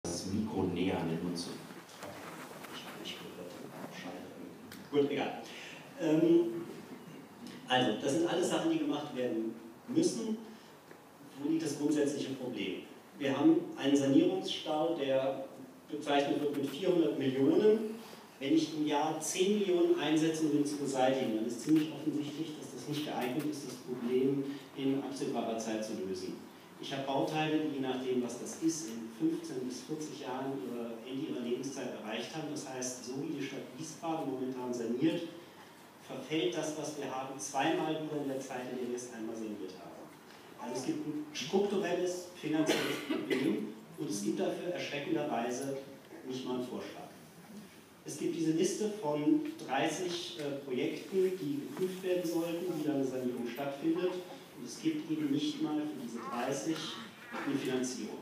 das Mikro näher an den Mund zu. Ich habe nicht gehört. Schade. Gut, egal. Also, das sind alles Sachen, die gemacht werden müssen. Wo liegt das grundsätzliche Problem? Wir haben einen Sanierungsstau, der bezeichnet wird mit 400 Millionen. Wenn ich im Jahr 10 Millionen einsetze, um den zu beseitigen, dann ist ziemlich offensichtlich, dass das nicht geeignet ist, das Problem in absehbarer Zeit zu lösen. Ich habe Bauteile, die je nachdem, was das ist, in 15 bis 40 Jahren Ende ihrer Lebenszeit erreicht haben. Das heißt, so wie die Stadt Wiesbaden momentan saniert, verfällt das, was wir haben, zweimal wieder in der Zeit, in der wir es einmal saniert haben. Also es gibt ein strukturelles, finanzielles Problem und es gibt dafür erschreckenderweise nicht mal einen Vorschlag. Es gibt diese Liste von 30 Projekten, die geprüft werden sollten, wie dann eine Sanierung stattfindet. Und es gibt eben nicht mal für diese 30 eine Finanzierung.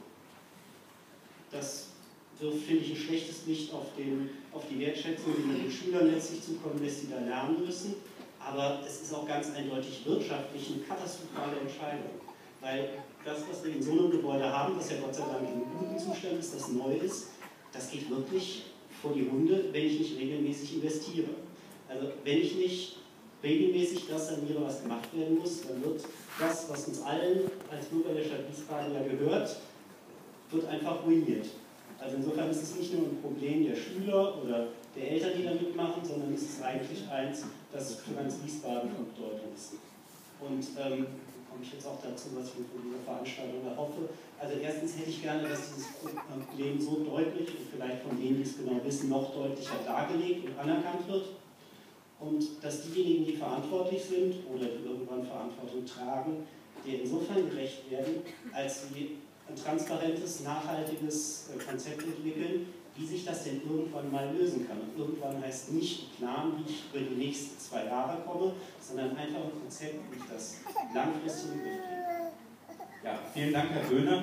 Das wirft, finde ich, ein schlechtes Licht auf die Wertschätzung, die man den Schülern letztlich zukommen lässt, die da lernen müssen. Aber es ist auch ganz eindeutig wirtschaftlich eine katastrophale Entscheidung. Weil das, was wir in so einem Gebäude haben, das ja Gott sei Dank in einem guten Zustand ist, das neu ist, das geht wirklich vor die Hunde, wenn ich nicht regelmäßig investiere. Also wenn ich nicht regelmäßig das saniere, was gemacht werden muss, dann wird das, was uns allen als Bürger der Stadt Wiesbaden ja gehört, wird einfach ruiniert. Also insofern ist es nicht nur ein Problem der Schüler oder der Eltern, die da mitmachen, sondern es ist eigentlich eins, das für ganz Wiesbaden von Bedeutung ist. Und komme ich jetzt auch dazu, was ich mir von dieser Veranstaltung erhoffe. Also erstens hätte ich gerne, dass dieses Problem so deutlich und vielleicht von denen, die es genau wissen, noch deutlicher dargelegt und anerkannt wird. Und dass diejenigen, die verantwortlich sind oder die irgendwann Verantwortung tragen, der insofern gerecht werden, als sie ein transparentes, nachhaltiges Konzept entwickeln, wie sich das denn irgendwann mal lösen kann. Und irgendwann heißt nicht Plan, wie ich über die nächsten 2 Jahre komme, sondern einfach ein Konzept, wie ich das langfristig in den Griff kriege. Ja, vielen Dank, Herr Böhne.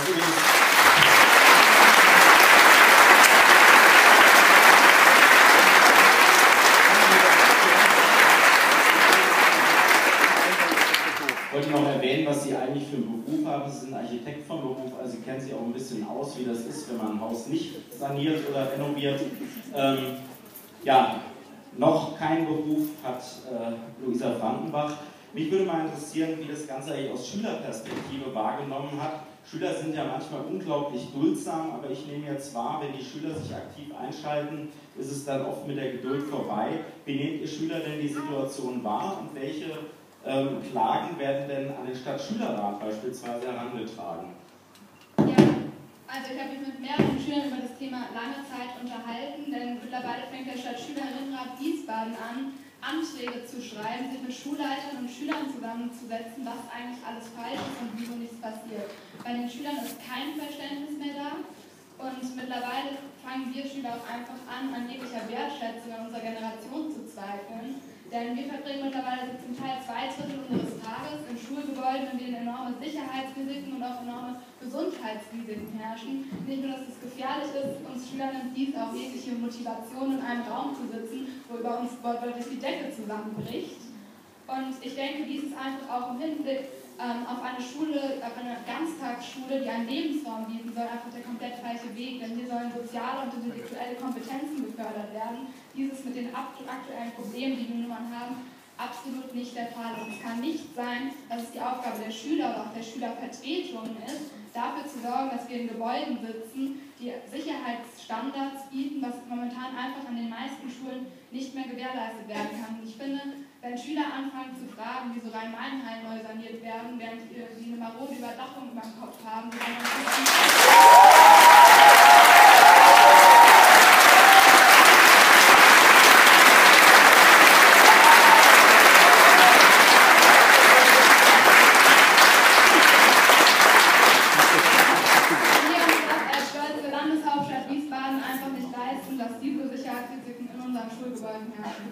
Ich wollte noch erwähnen, was Sie eigentlich für einen Beruf haben. Sie sind Architekt vom Beruf, also Sie kennen sich auch ein bisschen aus, wie das ist, wenn man ein Haus nicht saniert oder renoviert. Ja, noch keinen Beruf hat Luisa Frankenbach. Mich würde mal interessieren, wie das Ganze eigentlich aus Schülerperspektive wahrgenommen hat. Schüler sind ja manchmal unglaublich duldsam, aber ich nehme jetzt wahr, wenn die Schüler sich aktiv einschalten, ist es dann oft mit der Geduld vorbei. Wie nehmt ihr Schüler denn die Situation wahr und welche Klagen werden denn an den Stadtschülerrat beispielsweise herangetragen? Ja, also ich habe mich mit mehreren Schülern über das Thema lange Zeit unterhalten, denn mittlerweile fängt der Stadtschülerinnenrat Wiesbaden an, Anträge zu schreiben, sich mit Schulleitern und Schülern zusammenzusetzen, was eigentlich alles falsch ist und wieso nichts passiert. Bei den Schülern ist kein Verständnis mehr da und mittlerweile fangen wir Schüler auch einfach an jeglicher Wertschätzung an unserer Generation zu zweifeln. Denn wir verbringen mittlerweile zum Teil 2 Drittel unseres Tages in Schulgebäuden, in denen enorme Sicherheitsrisiken und auch enorme Gesundheitsrisiken herrschen. Nicht nur, dass es gefährlich ist, uns Schülern nimmt dies auch jegliche Motivation, in einem Raum zu sitzen, wo über uns wortwörtlich die Decke zusammenbricht. Und ich denke, dies ist einfach auch im Hinblick auf eine Schule, auf eine Ganztagsschule, die einen Lebensraum bieten soll, einfach der komplett falsche Weg, denn hier sollen soziale und intellektuelle Kompetenzen gefördert werden. Dies ist mit den aktuellen Problemen, die wir nun mal haben, absolut nicht der Fall. Und es kann nicht sein, dass es die Aufgabe der Schüler oder auch der Schülervertretungen ist, dafür zu sorgen, dass wir in Gebäuden sitzen, die Sicherheitsstandards bieten, was momentan einfach an den meisten Schulen nicht mehr gewährleistet werden kann. Und ich finde, wenn Schüler anfangen zu fragen, wieso Rhein-Main-Hallen neu saniert werden, während sie eine marode Überdachung über dem Kopf haben, Landeshauptstadt Wiesbaden einfach nicht leisten, dass diese Sicherheitsrisiken in unseren Schulgebäuden herrschen.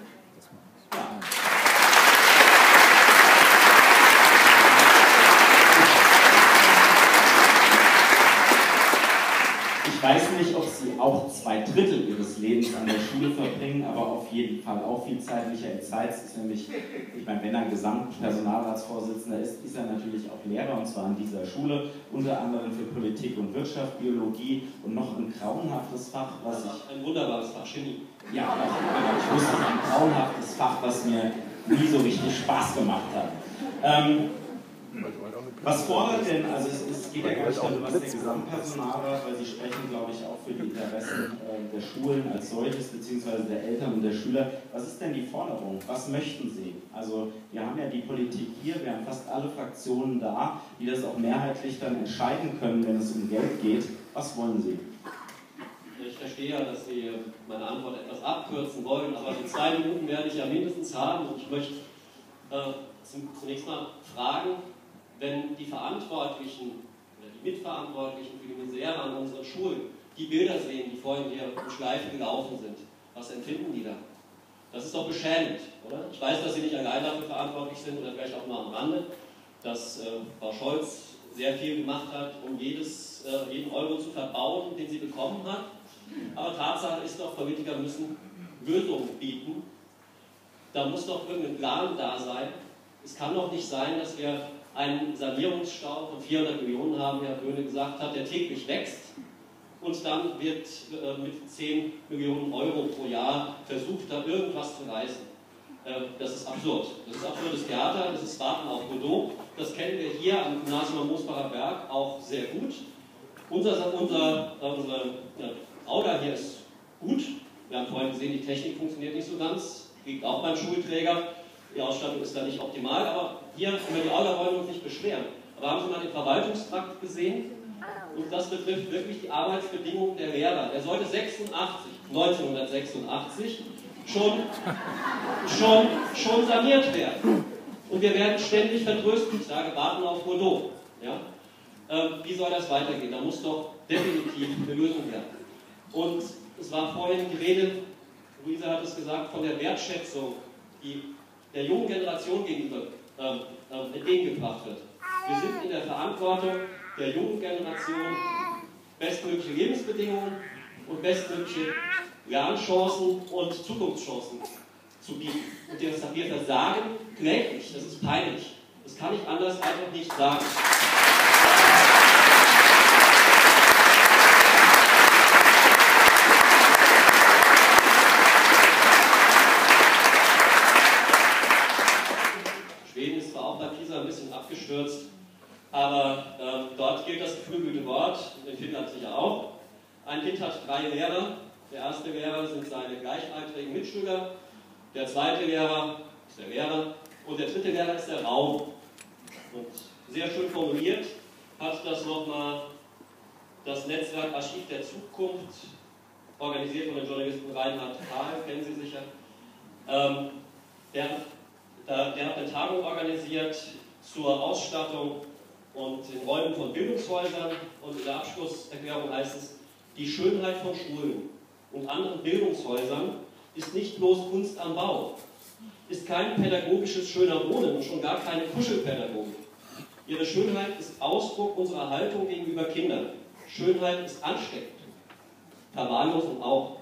Ich Ich weiß nicht, ob Sie auch 2/3 Ihres Lebens an der Schule verbringen, aber auf jeden Fall auch viel Zeit. Michael Zeitz ist nämlich, ich meine, wenn er Gesamtpersonalratsvorsitzender ist, ist er natürlich auch Lehrer, und zwar an dieser Schule, unter anderem für Politik und Wirtschaft, Biologie und noch ein grauenhaftes Fach, was ich... Ein wunderbares Fach, Chemie. Ja, ich wusste, ein grauenhaftes Fach, was mir nie so richtig Spaß gemacht hat. Was fordert denn, also es geht ja gar nicht darum, was der Gesamtpersonalrat, weil Sie sprechen, glaube ich, auch für die Interessen der Schulen als solches, beziehungsweise der Eltern und der Schüler. Was ist denn die Forderung? Was möchten Sie? Also wir haben ja die Politik hier, wir haben fast alle Fraktionen da, die das auch mehrheitlich dann entscheiden können, wenn es um Geld geht. Was wollen Sie? Ich verstehe ja, dass Sie meine Antwort etwas abkürzen wollen, aber die 2 Minuten werde ich ja mindestens haben, und ich möchte zunächst mal fragen, wenn die Verantwortlichen oder die Mitverantwortlichen für die Misere an unseren Schulen die Bilder sehen, die vorhin hier in Schleife gelaufen sind, was empfinden die da? Das ist doch beschämend, oder? Ich weiß, dass Sie nicht allein dafür verantwortlich sind, oder vielleicht auch mal am Rande, dass Frau Scholz sehr viel gemacht hat, um jeden Euro zu verbauen, den sie bekommen hat. Aber Tatsache ist doch, Politiker müssen Lösungen bieten. Da muss doch irgendein Plan da sein. Es kann doch nicht sein, dass wir einen Sanierungsstau von 400 Millionen haben, wie Herr Böhne gesagt hat, der täglich wächst, und dann wird mit 10 Millionen Euro pro Jahr versucht, da irgendwas zu reißen. Das ist absurd. Das ist absurdes Theater, das ist Warten auf Godot. Das kennen wir hier am Gymnasium am Moosbacher Berg auch sehr gut. Unsere Aula hier ist gut. Wir haben vorhin gesehen, die Technik funktioniert nicht so ganz. Liegt auch beim Schulträger. Die Ausstattung ist da nicht optimal, aber hier über die Aula wollen wir uns nicht beschweren. Aber haben Sie mal den Verwaltungstrakt gesehen? Und das betrifft wirklich die Arbeitsbedingungen der Lehrer. Der sollte 1986 schon saniert werden. Und wir werden ständig vertröstet. Ich sage, warten auf Godot. Ja? Wie soll das weitergehen? Da muss doch definitiv eine Lösung her. Und es war vorhin die Rede, Luisa hat es gesagt, von der Wertschätzung, die der jungen Generation gegenüber entgegengebracht wird. Wir sind in der Verantwortung der jungen Generation, bestmögliche Lebensbedingungen und bestmögliche Lernchancen und Zukunftschancen zu bieten. Und wir versagen kläglich, das ist peinlich. Das kann ich anders einfach nicht sagen. Schweden ist zwar auch bei PISA ein bisschen abgestürzt, aber dort gilt das geflügelte Wort, in Finnland sicher auch. Ein Kind hat 3 Lehrer. Der erste Lehrer sind seine gleichaltrigen Mitschüler, der zweite Lehrer ist der Lehrer und der dritte Lehrer ist der Raum. Und sehr schön formuliert hat das nochmal das Netzwerk Archiv der Zukunft, organisiert von dem Journalisten Reinhard Kahl, kennen Sie sicher. Der hat eine Tagung organisiert zur Ausstattung und den Räumen von Bildungshäusern, und in der Abschlusserklärung heißt es, die Schönheit von Schulen und anderen Bildungshäusern ist nicht bloß Kunst am Bau, ist kein pädagogisches schöner Wohnen und schon gar keine Kuschelpädagogik. Ihre Schönheit ist Ausdruck unserer Haltung gegenüber Kindern. Schönheit ist ansteckend. Verwahrlosung auch.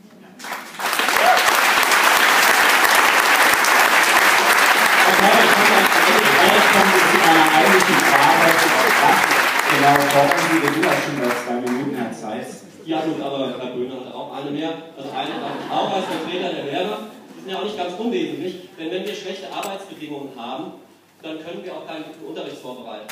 Genau, brauchen Sie den schon bei 2 Minuten, Herr Zeitz. Ja gut, aber Herr Böhne hatte auch eine mehr. Also eine habe ich auch als Vertreter der Lehrer. Die sind ja auch nicht ganz unwesentlich, denn wenn wir schlechte Arbeitsbedingungen haben, dann können wir auch keinen guten Unterricht vorbereiten.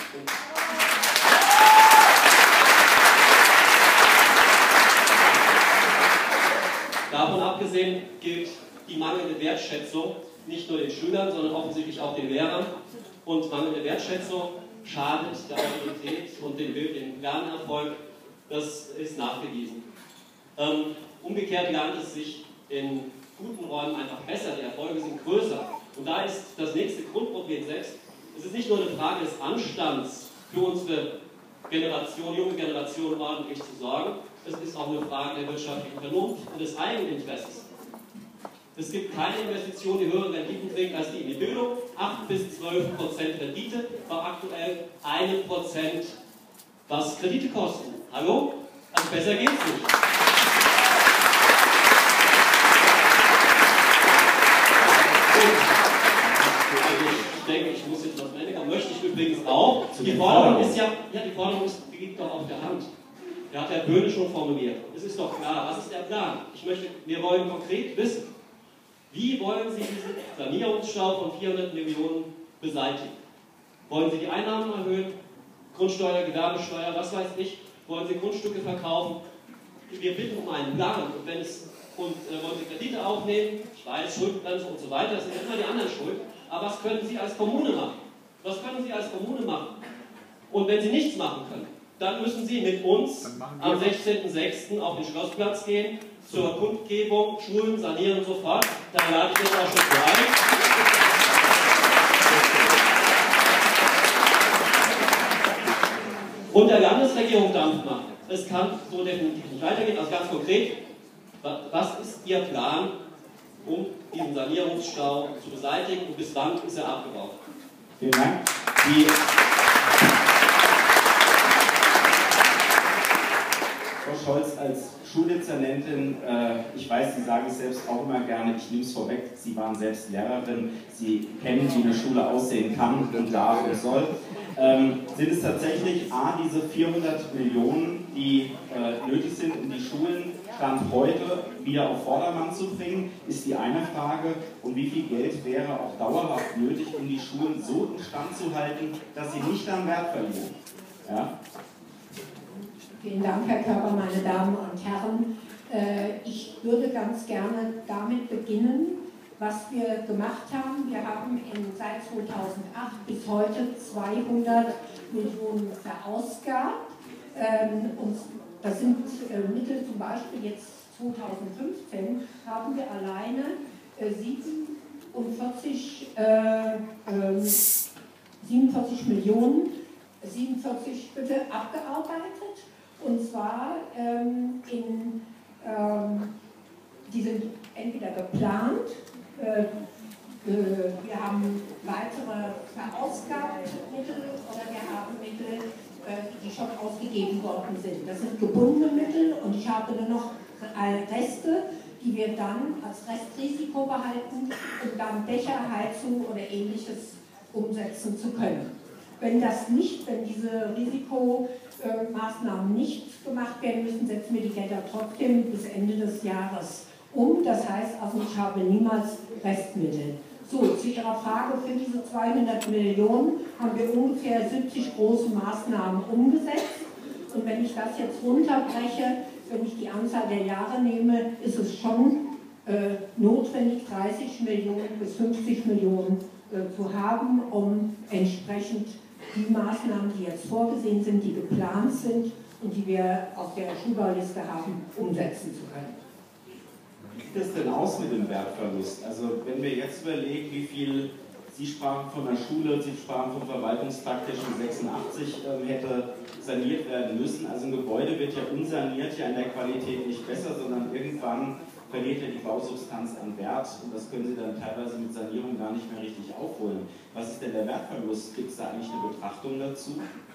Davon abgesehen gilt die mangelnde Wertschätzung nicht nur den Schülern, sondern offensichtlich auch den Lehrern. Und mangelnde Wertschätzung schadet der Autorität und dem Lernerfolg. Das ist nachgewiesen. Umgekehrt lernt es sich in guten Räumen einfach besser, die Erfolge sind größer. Und da ist das nächste Grundproblem selbst. Es ist nicht nur eine Frage des Anstands, für unsere Generation, junge Generation ordentlich zu sorgen, es ist auch eine Frage der wirtschaftlichen Vernunft und des Eigeninteresses. Es gibt keine Investition, die höhere Renditen bringt als die in die Bildung. 8 bis 12% Rendite, aber aktuell 1%, was Kredite kosten. Hallo? Also besser geht's nicht. Ich denke, ich muss jetzt noch zu Ende kommen. Möchte ich übrigens auch. Die Forderung ist ja, die Forderung liegt doch auf der Hand. Der hat Herr Böhne schon formuliert. Es ist doch klar, was ist der Plan? Wir wollen konkret wissen, wie wollen Sie diesen Sanierungsstau von 400 Millionen beseitigen? Wollen Sie die Einnahmen erhöhen? Grundsteuer, Gewerbesteuer, was weiß ich? Wollen Sie Grundstücke verkaufen? Wir bitten um einen Plan. Und wollen Sie Kredite aufnehmen? Ich weiß, Schuldenbremse und so weiter, das sind immer die anderen schuld. Aber was können Sie als Kommune machen? Was können Sie als Kommune machen? Und wenn Sie nichts machen können, dann müssen Sie mit uns am 16.06. auf den Schlossplatz gehen, zur Kundgebung, Schulen sanieren und so fort. Da lade ich jetzt auch schon für ein. Und der Landesregierung Dampf machen. Es kann so definitiv nicht weitergehen. Also ganz konkret, was ist Ihr Plan, um diesen Sanierungsstau zu beseitigen und bis wann ist er abgebaut? Vielen Dank. Frau Scholz, als Schuldezernentin, ich weiß, Sie sagen es selbst auch immer gerne, ich nehme es vorweg, Sie waren selbst Lehrerin, Sie kennen, wie eine Schule aussehen kann und darf und soll. Sind es tatsächlich A, diese 400 Millionen, die nötig sind, um die Schulen Stand heute wieder auf Vordermann zu bringen, ist die eine Frage. Und wie viel Geld wäre auch dauerhaft nötig, um die Schulen so instand zu halten, dass sie nicht an Wert verlieren? Ja? Vielen Dank, Herr Körber, meine Damen und Herren. Ich würde ganz gerne damit beginnen, was wir gemacht haben. Wir haben seit 2008 bis heute 200 Millionen verausgabt. Und das sind Mittel, zum Beispiel jetzt 2015 haben wir alleine 47 47 bitte abgearbeitet. Und zwar die sind entweder geplant, wir haben weitere verausgabte Mittel oder wir haben Mittel, die schon ausgegeben worden sind. Das sind gebundene Mittel und ich habe nur noch Reste, die wir dann als Restrisiko behalten, um dann Dächer, Heizung oder Ähnliches umsetzen zu können. Wenn diese Risikomaßnahmen nicht gemacht werden müssen, setzen wir die Gelder trotzdem bis Ende des Jahres um. Das heißt also, ich habe niemals Restmittel. So, zu Ihrer Frage, für diese 200 Millionen haben wir ungefähr 70 große Maßnahmen umgesetzt. Und wenn ich das jetzt runterbreche, wenn ich die Anzahl der Jahre nehme, ist es schon notwendig, 30 Millionen bis 50 Millionen zu haben, um entsprechend die Maßnahmen, die jetzt vorgesehen sind, die geplant sind und die wir auf der Schulbauliste haben, umsetzen zu können. Wie sieht es denn aus mit dem Wertverlust? Also wenn wir jetzt überlegen, wie viel, Sie sprachen von der Schule, Sie sprachen vom Verwaltungstrakt, der schon 86 hätte saniert werden müssen. Also ein Gebäude wird ja unsaniert, ja in der Qualität nicht besser, sondern irgendwann verliert ja die Bausubstanz an Wert und das können Sie dann teilweise mit Sanierung gar nicht mehr richtig aufholen. Was ist denn der Wertverlust? Gibt es da eigentlich eine Betrachtung dazu?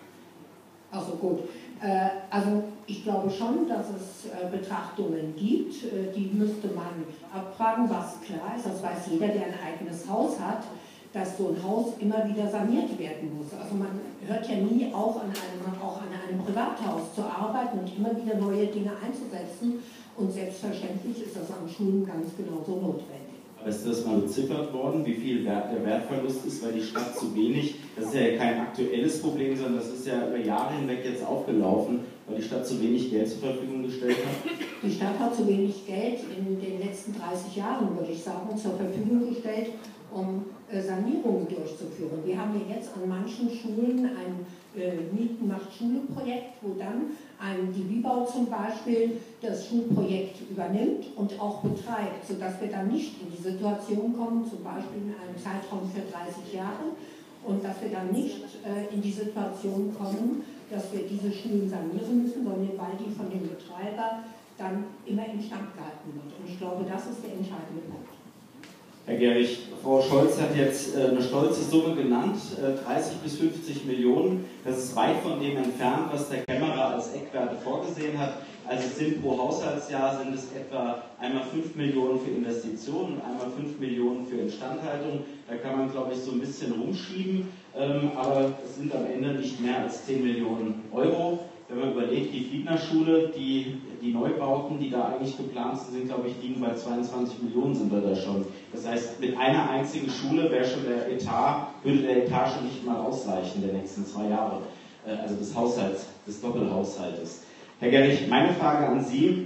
Also gut, also ich glaube schon, dass es Betrachtungen gibt, die müsste man abfragen, was klar ist, das weiß jeder, der ein eigenes Haus hat, dass so ein Haus immer wieder saniert werden muss. Also man hört ja nie auf, auch an einem Privathaus zu arbeiten und immer wieder neue Dinge einzusetzen und selbstverständlich ist das an Schulen ganz genauso notwendig. Aber ist das mal beziffert worden, wie viel der Wertverlust ist, weil die Stadt zu wenig, das ist ja kein aktuelles Problem, sondern das ist ja über Jahre hinweg jetzt aufgelaufen, weil die Stadt zu wenig Geld zur Verfügung gestellt hat? Die Stadt hat zu wenig Geld in den letzten 30 Jahren, würde ich sagen, zur Verfügung gestellt, um Sanierungen durchzuführen. Wir haben ja jetzt an manchen Schulen ein Mieten macht Schule-Projekt, wo dann die Wiebau zum Beispiel das Schulprojekt übernimmt und auch betreibt, sodass wir dann nicht in die Situation kommen, zum Beispiel in einem Zeitraum für 30 Jahre, und dass wir dann nicht in die Situation kommen, dass wir diese Schulen sanieren müssen, sondern weil die von dem Betreiber dann immer instand gehalten wird. Und ich glaube, das ist der entscheidende Punkt. Herr Gehrig, Frau Scholz hat jetzt eine stolze Summe genannt, 30 bis 50 Millionen. Das ist weit von dem entfernt, was der Kämmerer als Eckwerte vorgesehen hat. Also es sind pro Haushaltsjahr sind es etwa einmal 5 Millionen für Investitionen und einmal 5 Millionen für Instandhaltung. Da kann man, glaube ich, so ein bisschen rumschieben, aber es sind am Ende nicht mehr als 10 Millionen Euro. Wenn man überlegt, die Fliedner Schule, die Neubauten, die da eigentlich geplant sind, glaube ich, liegen bei 22 Millionen sind wir da schon. Das heißt, mit einer einzigen Schule wäre schon der Etat, würde der Etat schon nicht mal ausreichen der nächsten 2 Jahre, also des Haushalts, des Doppelhaushaltes. Herr Gehrig, meine Frage an Sie,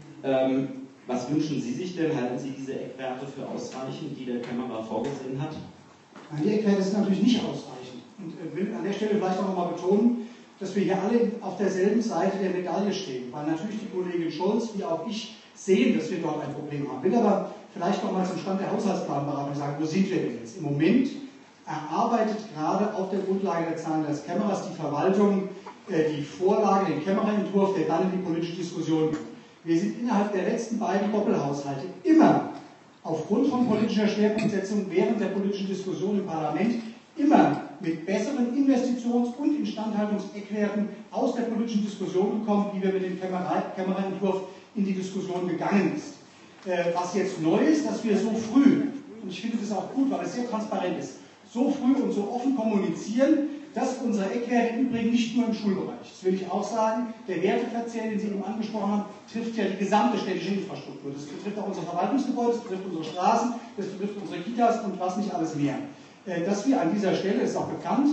was wünschen Sie sich denn? Halten Sie diese Eckwerte für ausreichend, die der Kämmerer vorgesehen hat? Die Eckwerte sind natürlich nicht ausreichend. Und will an der Stelle vielleicht auch nochmal betonen, dass wir hier alle auf derselben Seite der Medaille stehen, weil natürlich die Kollegin Scholz wie auch ich sehen, dass wir dort ein Problem haben. Ich will aber vielleicht noch mal zum Stand der Haushaltsplanberatung sagen, wo sind wir denn jetzt? Im Moment erarbeitet gerade auf der Grundlage der Zahlen des Kämmerers die Verwaltung die Vorlage, den Kämmererentwurf, der dann in die politische Diskussion geht. Wir sind innerhalb der letzten beiden Doppelhaushalte immer aufgrund von politischer Schwerpunktsetzung während der politischen Diskussion im Parlament immer mit besseren Investitions- und Instandhaltungseckwerten aus der politischen Diskussion gekommen, wie wir mit dem Kämmererentwurf in die Diskussion gegangen ist. Was jetzt neu ist, dass wir so früh, und ich finde das auch gut, weil es sehr transparent ist, so früh und so offen kommunizieren, dass unsere Eckwerte im Übrigen nicht nur im Schulbereich, das will ich auch sagen, der Werteverzehr, den Sie eben angesprochen haben, trifft ja die gesamte städtische Infrastruktur. Das betrifft auch unsere Verwaltungsgebäude, das betrifft unsere Straßen, das betrifft unsere Kitas und was nicht alles mehr. Dass wir an dieser Stelle, ist auch bekannt,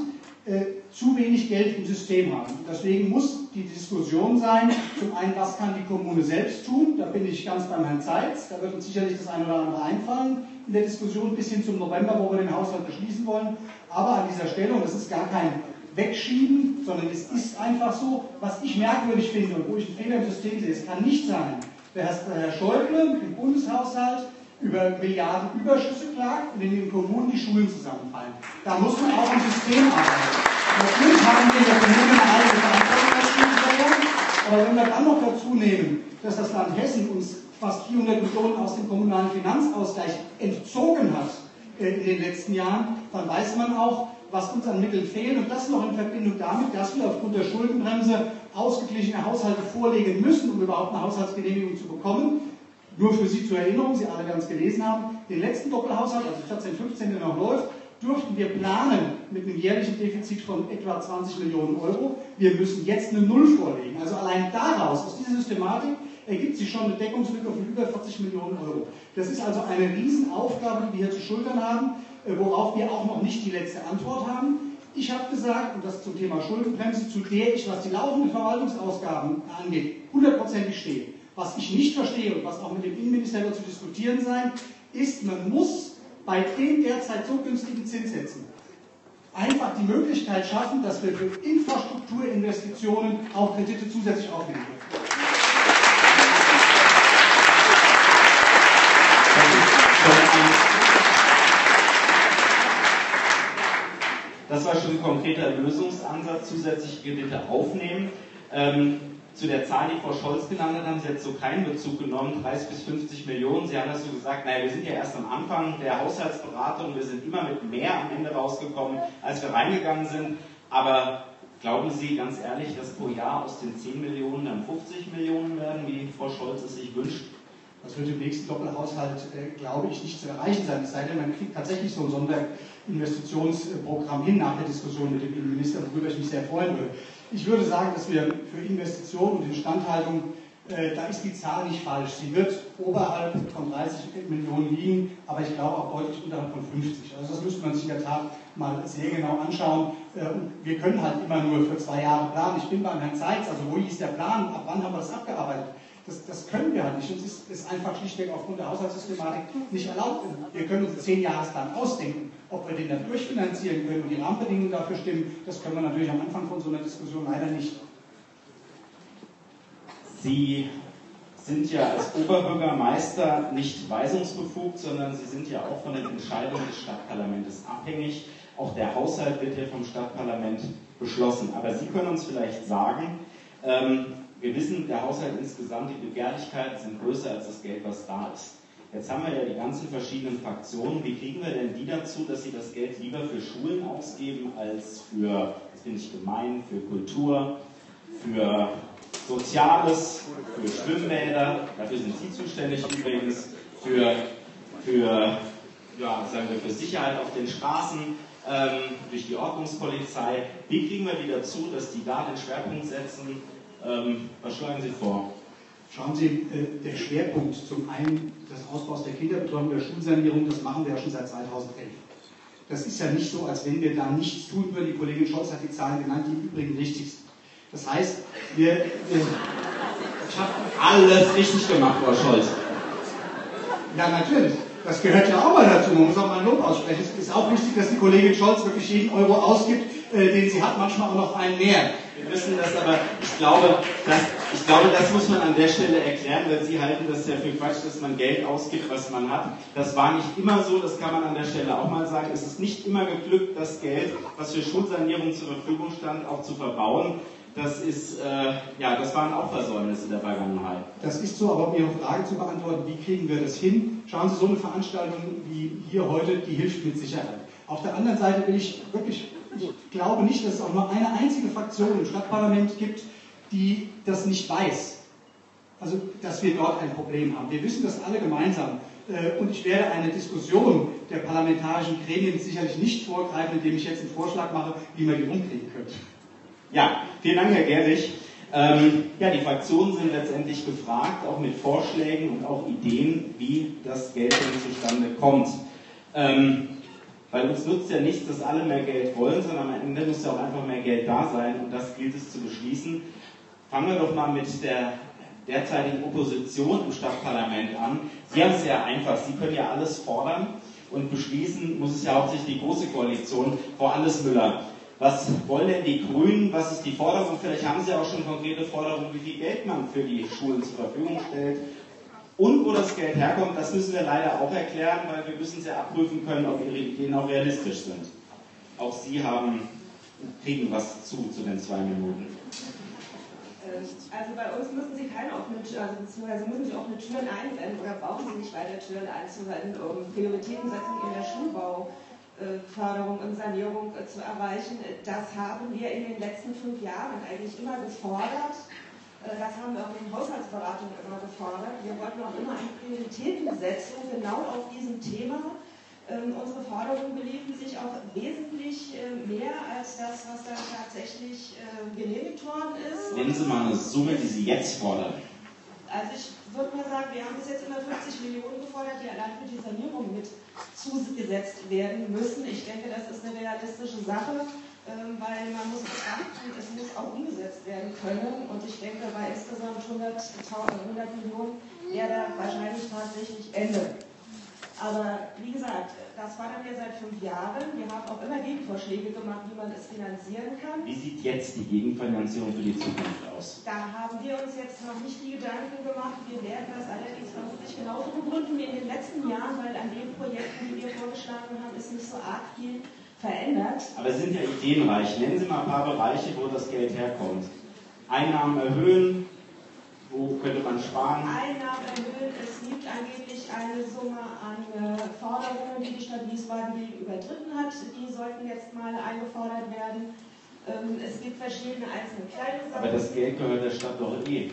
zu wenig Geld im System haben. Deswegen muss die Diskussion sein, zum einen, was kann die Kommune selbst tun, da bin ich ganz beim Herrn Zeitz, da wird uns sicherlich das eine oder andere einfallen in der Diskussion bis hin zum November, wo wir den Haushalt beschließen wollen, aber an dieser Stelle, und das ist gar kein Wegschieben, sondern es ist einfach so, was ich merkwürdig finde und wo ich einen Fehler im System sehe, es kann nicht sein, dass Herr Schäuble im Bundeshaushalt über Milliardenüberschüsse klagt und in den Kommunen die Schulen zusammenfallen. Da muss man auch im System arbeiten. Natürlich haben wir in der Kommune eine eigene Verantwortung als Schulträger, aber wenn wir dann noch dazu nehmen, dass das Land Hessen uns fast 400 Millionen aus dem kommunalen Finanzausgleich entzogen hat in den letzten Jahren, dann weiß man auch, was uns an Mitteln fehlt und das noch in Verbindung damit, dass wir aufgrund der Schuldenbremse ausgeglichene Haushalte vorlegen müssen, um überhaupt eine Haushaltsgenehmigung zu bekommen. Nur für Sie zur Erinnerung, Sie alle werden es gelesen haben, den letzten Doppelhaushalt, also 14-15, der noch läuft, durften wir planen mit einem jährlichen Defizit von etwa 20 Millionen Euro. Wir müssen jetzt eine Null vorlegen. Also allein daraus, aus dieser Systematik, ergibt sich schon eine Deckungslücke von über 40 Millionen Euro. Das ist also eine Riesenaufgabe, die wir hier zu schultern haben, worauf wir auch noch nicht die letzte Antwort haben. Ich habe gesagt, und das zum Thema Schuldenbremse, zu der ich, was die laufenden Verwaltungsausgaben angeht, 100%ig stehe. Was ich nicht verstehe und was auch mit dem Innenminister zu diskutieren sein, ist, man muss bei den derzeit so günstigen Zinssätzen einfach die Möglichkeit schaffen, dass wir für Infrastrukturinvestitionen auch Kredite zusätzlich aufnehmen können. Das war schon ein konkreter Lösungsansatz, zusätzliche Kredite aufnehmen. Zu der Zahl, die Frau Scholz genannt hat, haben Sie jetzt so keinen Bezug genommen, 30 bis 50 Millionen. Sie haben das so gesagt, naja, wir sind ja erst am Anfang der Haushaltsberatung, wir sind immer mit mehr am Ende rausgekommen, als wir reingegangen sind. Aber glauben Sie ganz ehrlich, dass pro Jahr aus den 10 Millionen dann 50 Millionen werden, wie Frau Scholz es sich wünscht? Das wird im nächsten Doppelhaushalt, glaube ich, nicht zu erreichen sein. Es sei denn, man kriegt tatsächlich so ein Sonderinvestitionsprogramm hin nach der Diskussion mit dem Innenminister, worüber ich mich sehr freuen würde. Ich würde sagen, dass wir für Investitionen und Instandhaltung, da ist die Zahl nicht falsch. Sie wird oberhalb von 30 Millionen liegen, aber ich glaube auch deutlich unterhalb von 50. Also das müsste man sich in der Tat mal sehr genau anschauen. Wir können halt immer nur für 2 Jahre planen. Ich bin beim Herrn Zeitz, also wo ist der Plan, ab wann haben wir das abgearbeitet? Das können wir halt nicht. Und es ist einfach schlichtweg aufgrund der Haushaltssystematik nicht erlaubt. Wir können uns einen 10-Jahresplan ausdenken. Ob wir den dann durchfinanzieren können und die Rahmenbedingungen dafür stimmen, das können wir natürlich am Anfang von so einer Diskussion leider nicht. Sie sind ja als Oberbürgermeister nicht weisungsbefugt, sondern Sie sind ja auch von den Entscheidungen des Stadtparlaments abhängig. Auch der Haushalt wird ja vom Stadtparlament beschlossen. Aber Sie können uns vielleicht sagen, wir wissen, der Haushalt insgesamt, die Begehrlichkeiten sind größer als das Geld, was da ist. Jetzt haben wir ja die ganzen verschiedenen Fraktionen. Wie kriegen wir denn die dazu, dass sie das Geld lieber für Schulen ausgeben, als für, das finde ich gemein, für Kultur, für Soziales, für Schwimmbäder, dafür sind Sie zuständig übrigens, für sagen wir, für Sicherheit auf den Straßen, durch die Ordnungspolizei. Wie kriegen wir die dazu, dass die da den Schwerpunkt setzen? Was schlagen Sie vor? Schauen Sie, der Schwerpunkt zum einen des Ausbaus der Kinderbetreuung, der Schulsanierung, das machen wir ja schon seit 2011. Das ist ja nicht so, als wenn wir da nichts tun würden. Die Kollegin Scholz hat die Zahlen genannt, die im Übrigen richtig sind. Das heißt, ich habe alles richtig gemacht, Frau Scholz. Ja, natürlich. Das gehört ja auch mal dazu. Man muss auch mal ein Lob aussprechen. Es ist auch wichtig, dass die Kollegin Scholz wirklich jeden Euro ausgibt, den sie hat, manchmal auch noch einen mehr. Wir müssen das aber, ich glaube, das muss man an der Stelle erklären, weil Sie halten das ja für Quatsch, dass man Geld ausgibt, was man hat. Das war nicht immer so, das kann man an der Stelle auch mal sagen. Es ist nicht immer geglückt, das Geld, was für Schulsanierung zur Verfügung stand, auch zu verbauen. Das ist, das waren auch Versäumnisse der Vergangenheit. Das ist so, aber um Ihre Frage zu beantworten, wie kriegen wir das hin? Schauen Sie, so eine Veranstaltung wie hier heute, die hilft mit Sicherheit. Auf der anderen Seite ich glaube nicht, dass es auch nur eine einzige Fraktion im Stadtparlament gibt, die das nicht weiß. Also, dass wir dort ein Problem haben. Wir wissen das alle gemeinsam. Und ich werde eine Diskussion der parlamentarischen Gremien sicherlich nicht vorgreifen, indem ich jetzt einen Vorschlag mache, wie man die rumkriegen könnte. Ja, vielen Dank, Herr Gerlich. Die Fraktionen sind letztendlich gefragt, auch mit Vorschlägen und auch Ideen, wie das Geld denn zustande kommt. Weil uns nutzt ja nichts, dass alle mehr Geld wollen, sondern am Ende muss ja auch einfach mehr Geld da sein und das gilt es zu beschließen. Fangen wir doch mal mit der derzeitigen Opposition im Stadtparlament an. Sie haben es ja einfach, Sie können ja alles fordern und beschließen muss es ja hauptsächlich die Große Koalition. Frau Alles-Müller, was wollen denn die Grünen, was ist die Forderung? Vielleicht haben Sie auch schon konkrete Forderungen, wie viel Geld man für die Schulen zur Verfügung stellt. Und wo das Geld herkommt, das müssen wir leider auch erklären, weil wir müssen es ja abprüfen können, ob Ihre Ideen auch realistisch sind. Auch Sie kriegen was zu den 2 Minuten. Also bei uns müssen Sie keine offenen Türen, beziehungsweise müssen Sie offene Türen einrennen oder brauchen Sie nicht weiter Türen einzurennen, um Prioritätensetzung in der Schulbauförderung und Sanierung zu erreichen. Das haben wir in den letzten 5 Jahren eigentlich immer gefordert. Das haben wir auch in den Haushaltsberatungen immer gefordert. Wir wollten auch immer eine Prioritätensetzung genau auf diesem Thema. Unsere Forderungen beliefen sich auch wesentlich mehr als das, was dann tatsächlich genehmigt worden ist. Nennen Sie mal eine Summe, die Sie jetzt fordern. Also ich würde mal sagen, wir haben bis jetzt immer 50 Millionen gefordert, die allein für die Sanierung mit zugesetzt werden müssen. Ich denke, das ist eine realistische Sache. Weil man muss beachten, es muss auch umgesetzt werden können und ich denke, bei insgesamt 100 Millionen wäre da wahrscheinlich tatsächlich Ende. Aber wie gesagt, das fordern wir seit 5 Jahren. Wir haben auch immer Gegenvorschläge gemacht, wie man es finanzieren kann. Wie sieht jetzt die Gegenfinanzierung für die Zukunft aus? Da haben wir uns jetzt noch nicht die Gedanken gemacht. Wir werden das allerdings vermutlich genauso begründen wie in den letzten Jahren, weil an den Projekten, die wir vorgeschlagen haben, ist nicht so arg viel verändert. Aber Sie sind ja ideenreich. Nennen Sie mal ein paar Bereiche, wo das Geld herkommt. Einnahmen erhöhen, wo könnte man sparen? Einnahmen erhöhen. Es gibt angeblich eine Summe an Forderungen, die die Stadt Wiesbaden übertreten hat. Die sollten jetzt mal eingefordert werden. Es gibt verschiedene einzelne Kleidungssachen. Aber das Geld gehört der Stadt doch eh.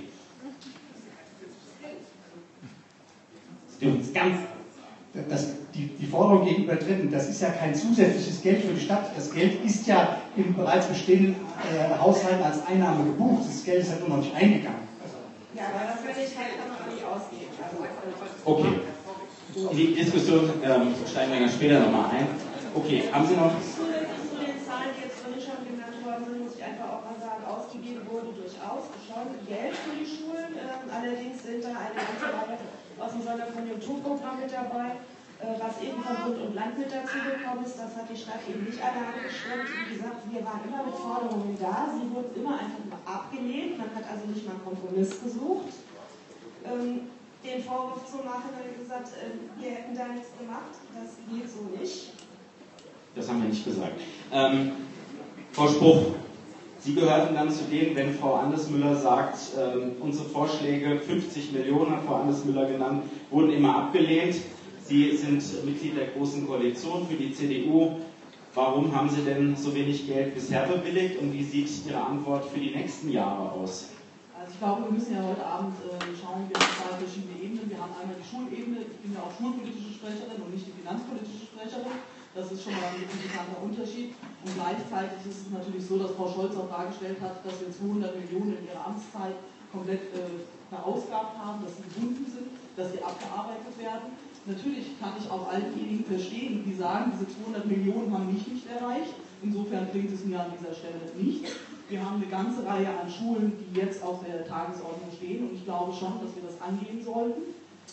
Die Forderung gegenüber Dritten, das ist ja kein zusätzliches Geld für die Stadt. Das Geld ist ja im bereits bestehenden Haushalt als Einnahme gebucht. Das Geld ist halt nur noch nicht eingegangen. Ja, aber das kann man auch nicht ausgeben. Okay. In die Diskussion steigen wir ganz später nochmal ein. Okay, haben Sie noch? Zu den Zahlen, die jetzt vorhin schon genannt worden sind, muss ich einfach auch mal sagen, ausgegeben wurde durchaus schon Geld für die Schulen. Allerdings sind da eine ganze Reihe aus dem Sonderkonjunkturprogramm mit dabei, was eben von Bund und Land mit dazu gekommen ist. Das hat die Stadt eben nicht alleine gestemmt. Wie gesagt, wir waren immer mit Forderungen da. Sie wurden immer einfach nur abgelehnt. Man hat also nicht mal einen Kompromiss gesucht. Den Vorwurf zu machen, wie gesagt, wir hätten da nichts gemacht, das geht so nicht. Das haben wir nicht gesagt. Frau Spruch, Sie gehörten dann zu denen, wenn Frau Andesmüller sagt, unsere Vorschläge, 50 Millionen hat Frau Andesmüller genannt, wurden immer abgelehnt. Sie sind Mitglied der Großen Koalition für die CDU. Warum haben Sie denn so wenig Geld bisher bewilligt und wie sieht Ihre Antwort für die nächsten Jahre aus? Also ich glaube, wir müssen ja heute Abend schauen, wir haben zwei verschiedene Ebenen. Wir haben einmal die Schulebene, ich bin ja auch schulpolitische Sprecherin und nicht die finanzpolitische Sprecherin. Das ist schon mal ein signifikanter Unterschied. Und gleichzeitig ist es natürlich so, dass Frau Scholz auch dargestellt hat, dass wir 200 Millionen in ihrer Amtszeit komplett verausgabt haben, dass sie gebunden sind, dass sie abgearbeitet werden. Natürlich kann ich auch all diejenigen verstehen, die sagen, diese 200 Millionen haben mich nicht erreicht. Insofern klingt es mir an dieser Stelle nicht. Wir haben eine ganze Reihe an Schulen, die jetzt auf der Tagesordnung stehen und ich glaube schon, dass wir das angehen sollten.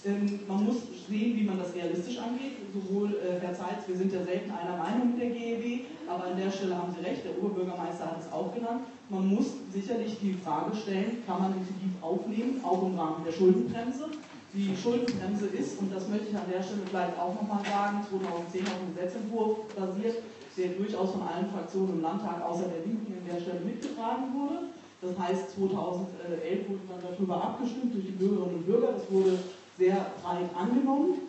Man muss sehen, wie man das realistisch angeht. Sowohl Herr Zeitz, wir sind ja selten einer Meinung mit der GEW, aber an der Stelle haben Sie recht, der Oberbürgermeister hat es auch genannt. Man muss sicherlich die Frage stellen, kann man den Kredit aufnehmen, auch im Rahmen der Schuldenbremse. Die Schuldenbremse ist, und das möchte ich an der Stelle vielleicht auch nochmal sagen, 2010 auf dem Gesetzentwurf basiert, der durchaus von allen Fraktionen im Landtag außer der Linken an der Stelle mitgetragen wurde. Das heißt, 2011 wurde dann darüber abgestimmt durch die Bürgerinnen und Bürger. Das wurde sehr breit angenommen,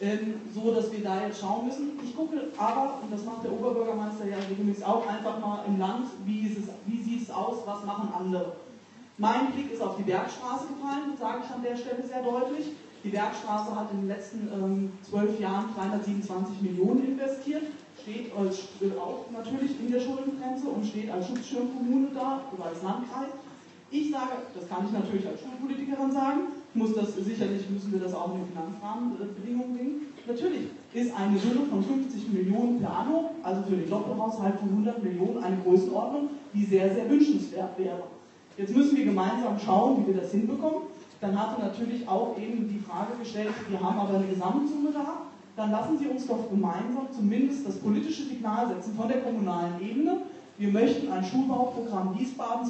so dass wir da jetzt schauen müssen. Ich gucke aber, und das macht der Oberbürgermeister ja regelmäßig auch, einfach mal im Land, wie sieht es aus, was machen andere. Mein Blick ist auf die Bergstraße gefallen, sage ich an der Stelle sehr deutlich. Die Bergstraße hat in den letzten 12 Jahren 327 Millionen investiert, steht auch natürlich in der Schuldenbremse und steht als Schutzschirmkommune da, oder als Landkreis. Ich sage, das kann ich natürlich als Schulpolitikerin sagen, sicherlich müssen wir das auch in den Finanzrahmenbedingungen bringen. Natürlich ist eine Summe von 50 Millionen per anno, also für den Doppelhaushalt von 100 Millionen, eine Größenordnung, die sehr, sehr wünschenswert wäre. Jetzt müssen wir gemeinsam schauen, wie wir das hinbekommen. Dann hatte natürlich auch eben die Frage gestellt, wir haben aber eine Gesamtsumme da, dann lassen Sie uns doch gemeinsam zumindest das politische Signal setzen von der kommunalen Ebene. Wir möchten ein Schulbauprogramm Wiesbaden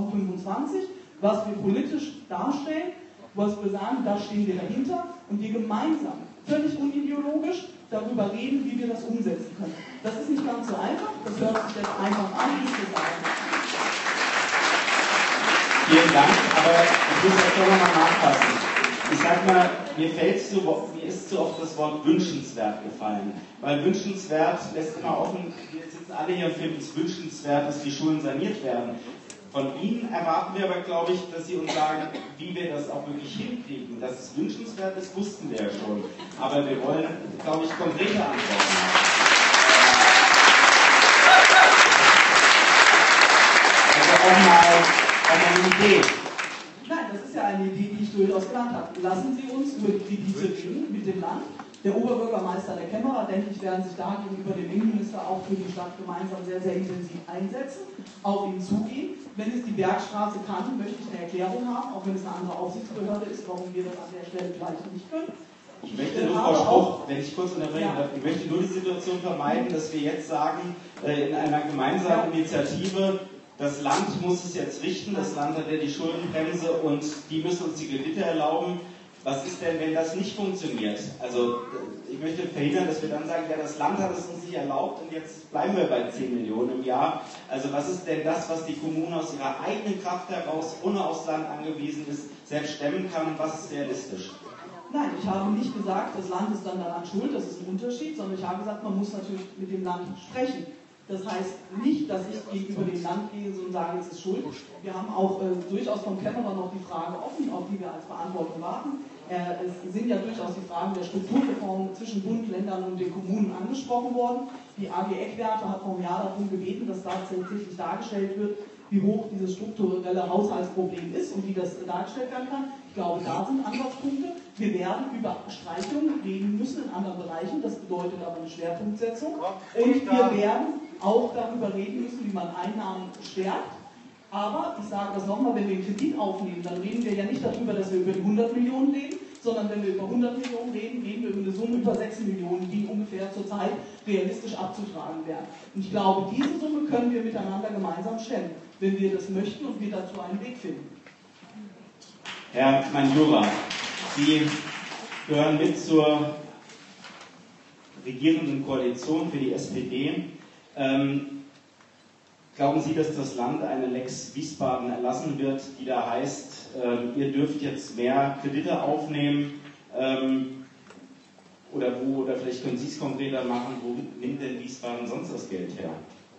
2025, was wir politisch darstellen, was wir sagen, da stehen wir dahinter und wir gemeinsam, völlig unideologisch, darüber reden, wie wir das umsetzen können. Das ist nicht ganz so einfach, das hört sich jetzt einfach an, wie es gesagt. Vielen Dank, aber ich muss jetzt doch nochmal nachfassen. Ich sag mal, mir ist zu oft das Wort wünschenswert gefallen. Weil wünschenswert lässt immer offen, wir sitzen alle hier und finden es wünschenswert, dass die Schulen saniert werden. Von Ihnen erwarten wir aber, glaube ich, dass Sie uns sagen, wie wir das auch wirklich hinkriegen. Dass es wünschenswert ist, wussten wir ja schon. Aber wir wollen, glaube ich, konkrete Antworten haben. Also auch mal eine Idee. Nein, das ist ja eine Idee, die ich durchaus genannt habe. Lassen Sie uns über die Kredite reden mit dem Land. Der Oberbürgermeister der Kämmerer, denke ich, werden sich da gegenüber dem Innenminister auch für die Stadt gemeinsam sehr, sehr intensiv einsetzen, auf ihn zugehen. Wenn es die Bergstraße kann, möchte ich eine Erklärung haben, auch wenn es eine andere Aufsichtsbehörde ist, warum wir das an der Stelle vielleicht nicht können. Ich möchte nur, Frau Spruch, wenn ich kurz unterbrechen darf, ich möchte nur die Situation vermeiden, dass wir jetzt sagen, in einer gemeinsamen Initiative, das Land muss es jetzt richten, das Land hat ja die Schuldenbremse und die müssen uns die Kredite erlauben. Was ist denn, wenn das nicht funktioniert? Also ich möchte verhindern, dass wir dann sagen, ja, das Land hat es uns nicht erlaubt und jetzt bleiben wir bei 10 Millionen im Jahr. Also was ist denn das, was die Kommune aus ihrer eigenen Kraft heraus, ohne aufs Land angewiesen ist, selbst stemmen kann und was ist realistisch? Nein, ich habe nicht gesagt, das Land ist dann daran schuld, das ist ein Unterschied, sondern ich habe gesagt, man muss natürlich mit dem Land sprechen. Das heißt nicht, dass ich gegenüber dem Land gehe und sage, es ist schuld. Wir haben auch durchaus vom Kämmerer noch die Frage offen, auf die wir als Beantwortung warten. Es sind ja durchaus die Fragen der Strukturreform zwischen Bund, Ländern und den Kommunen angesprochen worden. Die AG Eckwerte hat vor einem Jahr darum gebeten, dass da tatsächlich dargestellt wird, wie hoch dieses strukturelle Haushaltsproblem ist und wie das dargestellt werden kann. Ich glaube, da sind Ansatzpunkte. Wir werden über Streichungen reden müssen in anderen Bereichen. Das bedeutet aber eine Schwerpunktsetzung. Und wir werden auch darüber reden müssen, wie man Einnahmen stärkt. Aber ich sage das nochmal, wenn wir einen Kredit aufnehmen, dann reden wir ja nicht darüber, dass wir über die 100 Millionen reden, sondern wenn wir über 100 Millionen reden, reden wir über eine Summe über 6 Millionen, die ungefähr zurzeit realistisch abzutragen werden. Und ich glaube, diese Summe können wir miteinander gemeinsam stemmen, wenn wir das möchten und wir dazu einen Weg finden. Herr Manjura, Sie gehören mit zur regierenden Koalition für die SPD. Glauben Sie, dass das Land eine Lex Wiesbaden erlassen wird, die da heißt, ihr dürft jetzt mehr Kredite aufnehmen? Oder vielleicht können Sie es konkreter machen, wo nimmt denn Wiesbaden sonst das Geld her?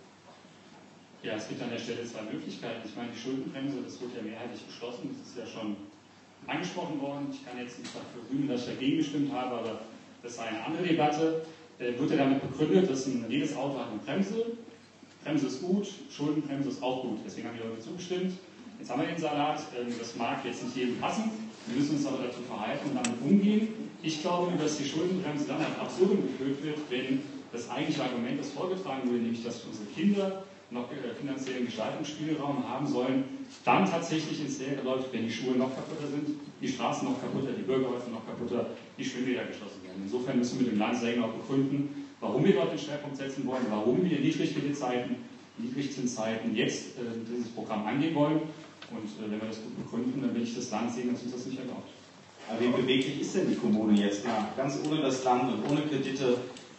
Ja, es gibt an der Stelle zwei Möglichkeiten. Ich meine, die Schuldenbremse, das wird ja mehrheitlich beschlossen, das ist ja schon angesprochen worden. Ich kann jetzt nicht dafür rühmen, dass ich dagegen gestimmt habe, aber das sei eine andere Debatte. Wird ja damit begründet, dass jedes Auto hat eine Bremse. Bremse ist gut, Schuldenbremse ist auch gut. Deswegen haben die Leute zugestimmt. Jetzt haben wir den Salat. Das mag jetzt nicht jedem passen. Wir müssen uns aber dazu verhalten und damit umgehen. Ich glaube, dass die Schuldenbremse dann ad absurdum geführt wird, wenn das eigentliche Argument, das vorgetragen wurde, nämlich dass unsere Kinder noch finanziellen Gestaltungsspielraum haben sollen, dann tatsächlich ins Leere läuft, wenn die Schulen noch kaputter sind, die Straßen noch kaputter, die Bürgerhäuser noch kaputter, die Schwimmbäder geschlossen werden. Insofern müssen wir dem Land sehr genau begründen, warum wir dort den Schwerpunkt setzen wollen, warum wir Niedrigkreditzeiten, Niedrigzinszeiten jetzt dieses Programm angehen wollen. Und wenn wir das gut begründen, dann will ich das Land sehen, dass uns das nicht erlaubt. Aber wie beweglich ist denn die Kommune jetzt mal? Ganz ohne das Land und ohne Kredite.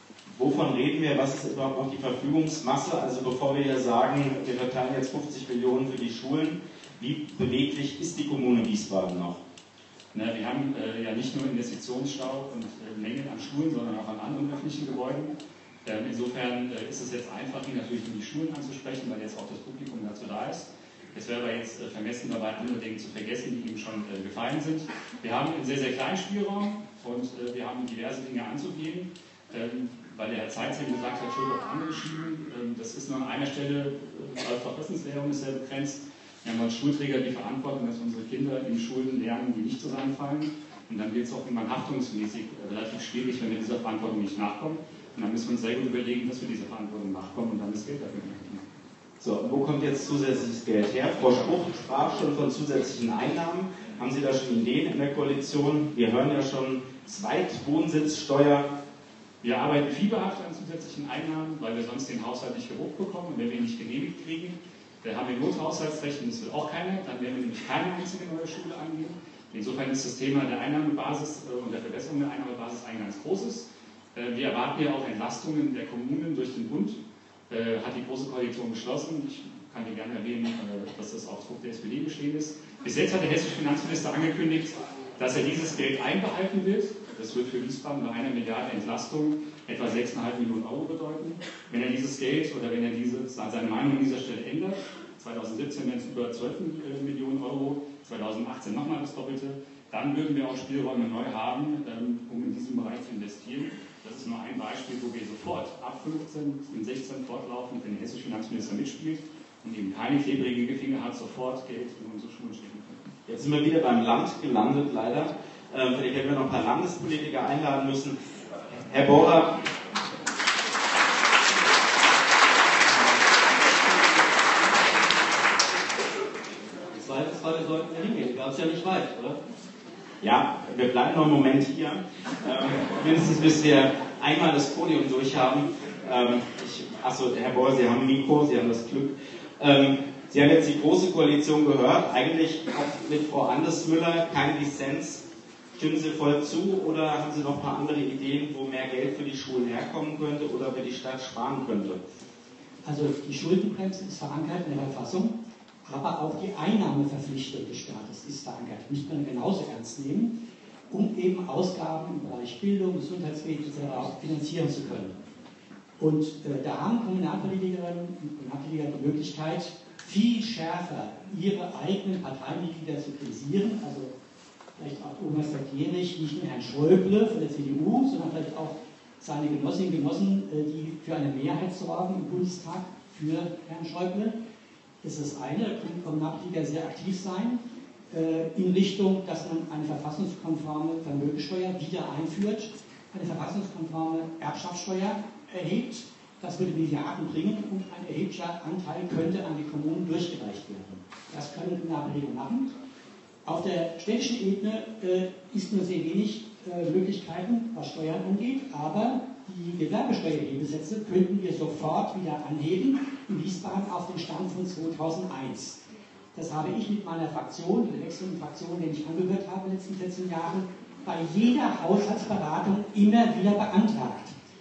Wovon reden wir? Was ist überhaupt noch die Verfügungsmasse? Also bevor wir hier sagen, wir verteilen jetzt 50 Millionen für die Schulen, wie beweglich ist die Kommune Wiesbaden noch? Na, wir haben ja nicht nur Investitionsstau und Mängel an Schulen, sondern auch an anderen öffentlichen Gebäuden. Insofern ist es jetzt einfach, natürlich die Schulen anzusprechen, weil jetzt auch das Publikum dazu da ist. Es wäre aber jetzt vermessen dabei, andere Dinge zu vergessen, die eben schon gefallen sind. Wir haben einen sehr, sehr kleinen Spielraum und wir haben diverse Dinge anzugehen. Weil der Herr Zeitzel gesagt hat, Schuld auf andere schieben. Das ist nur an einer Stelle, Verwissenslehrung ist sehr begrenzt. Wir haben als Schulträger die Verantwortung, dass unsere Kinder in Schulen lernen, die nicht zusammenfallen. Und dann wird es auch irgendwann haftungsmäßig relativ schwierig, wenn wir dieser Verantwortung nicht nachkommen. Und dann müssen wir uns sehr gut überlegen, dass wir dieser Verantwortung nachkommen und dann das Geld dafür nehmen. So, wo kommt jetzt zusätzliches Geld her? Frau Spruch sprach schon von zusätzlichen Einnahmen. Haben Sie da schon Ideen in der Koalition? Wir hören ja schon Zweitwohnsitzsteuer. Wir arbeiten fieberhaft an zusätzlichen Einnahmen, weil wir sonst den Haushalt nicht gewuppt bekommen. Und wenn wir ihn nicht genehmigt kriegen, dann haben wir Nothaushaltsrecht und das will auch keiner. Dann werden wir nämlich keine einzige neue Schule angehen. Insofern ist das Thema der Einnahmebasis und der Verbesserung der Einnahmebasis ein ganz großes. Wir erwarten ja auch Entlastungen der Kommunen durch den Bund. Hat die Große Koalition beschlossen. Ich kann dir gerne erwähnen, dass das auf Druck der SPD geschehen ist. Bis jetzt hat der hessische Finanzminister angekündigt, dass er dieses Geld einbehalten wird. Das wird für Wiesbaden bei 1 Milliarde Entlastung etwa 6,5 Millionen Euro bedeuten. Wenn er dieses Geld oder wenn er seine Meinung an dieser Stelle ändert, 2017 wären es über 12 Millionen Euro, 2018 nochmal das Doppelte, dann würden wir auch Spielräume neu haben, um in diesem Bereich zu investieren. Das ist nur ein Beispiel, wo wir sofort ab 15 und 16 fortlaufend, wenn der hessische Finanzminister mitspielt und eben keine klebrige Finger hat, sofort Geld in unsere Schulen stecken können. Jetzt sind wir wieder beim Land gelandet, leider. Vielleicht hätten wir noch ein paar Landespolitiker einladen müssen. Herr Bohrer. Die zweite Frage sollten wir hingehen. Gab es ja nicht weit, oder? Ja, wir bleiben noch einen Moment hier. Mindestens bis wir einmal das Podium durchhaben. Achso, Herr Bohrer, Sie haben ein Mikro, Sie haben das Glück. Sie haben jetzt die Große Koalition gehört. Eigentlich auch mit Frau Andesmüller kein Dissens. Stimmen Sie voll zu oder haben Sie noch ein paar andere Ideen, wo mehr Geld für die Schulen herkommen könnte oder für die Stadt sparen könnte? Also die Schuldenbremse ist verankert in der Verfassung, aber auch die Einnahmeverpflichtung des Staates ist verankert. Muss man genauso ernst nehmen, um eben Ausgaben im Bereich Bildung, Gesundheitswesen etc. auch finanzieren zu können. Und da haben Kommunalpolitikerinnen und Kommunalpolitiker die Möglichkeit, viel schärfer ihre eigenen Parteimitglieder zu kritisieren, also vielleicht auch Obermeister Gierich, nicht nur Herrn Schäuble von der CDU, sondern vielleicht auch seine Genossinnen und Genossen, die für eine Mehrheit sorgen im Bundestag für Herrn Schäuble. Das ist das eine, da können Kommunalpolitiker sehr aktiv sein, in Richtung, dass man eine verfassungskonforme Vermögensteuer wieder einführt, eine verfassungskonforme Erbschaftssteuer erhebt. Das würde Milliarden bringen und ein erheblicher Anteil könnte an die Kommunen durchgereicht werden. Das können Kommunalpolitiker machen. Auf der städtischen Ebene ist nur sehr wenig Möglichkeiten, was Steuern angeht, aber die Gewerbesteuerhebesätze könnten wir sofort wieder anheben, in Wiesbaden auf den Stand von 2001. Das habe ich mit meiner Fraktion, der wechselnden Fraktion, der ich angehört habe in den letzten 14 Jahren, bei jeder Haushaltsberatung immer wieder beantragt.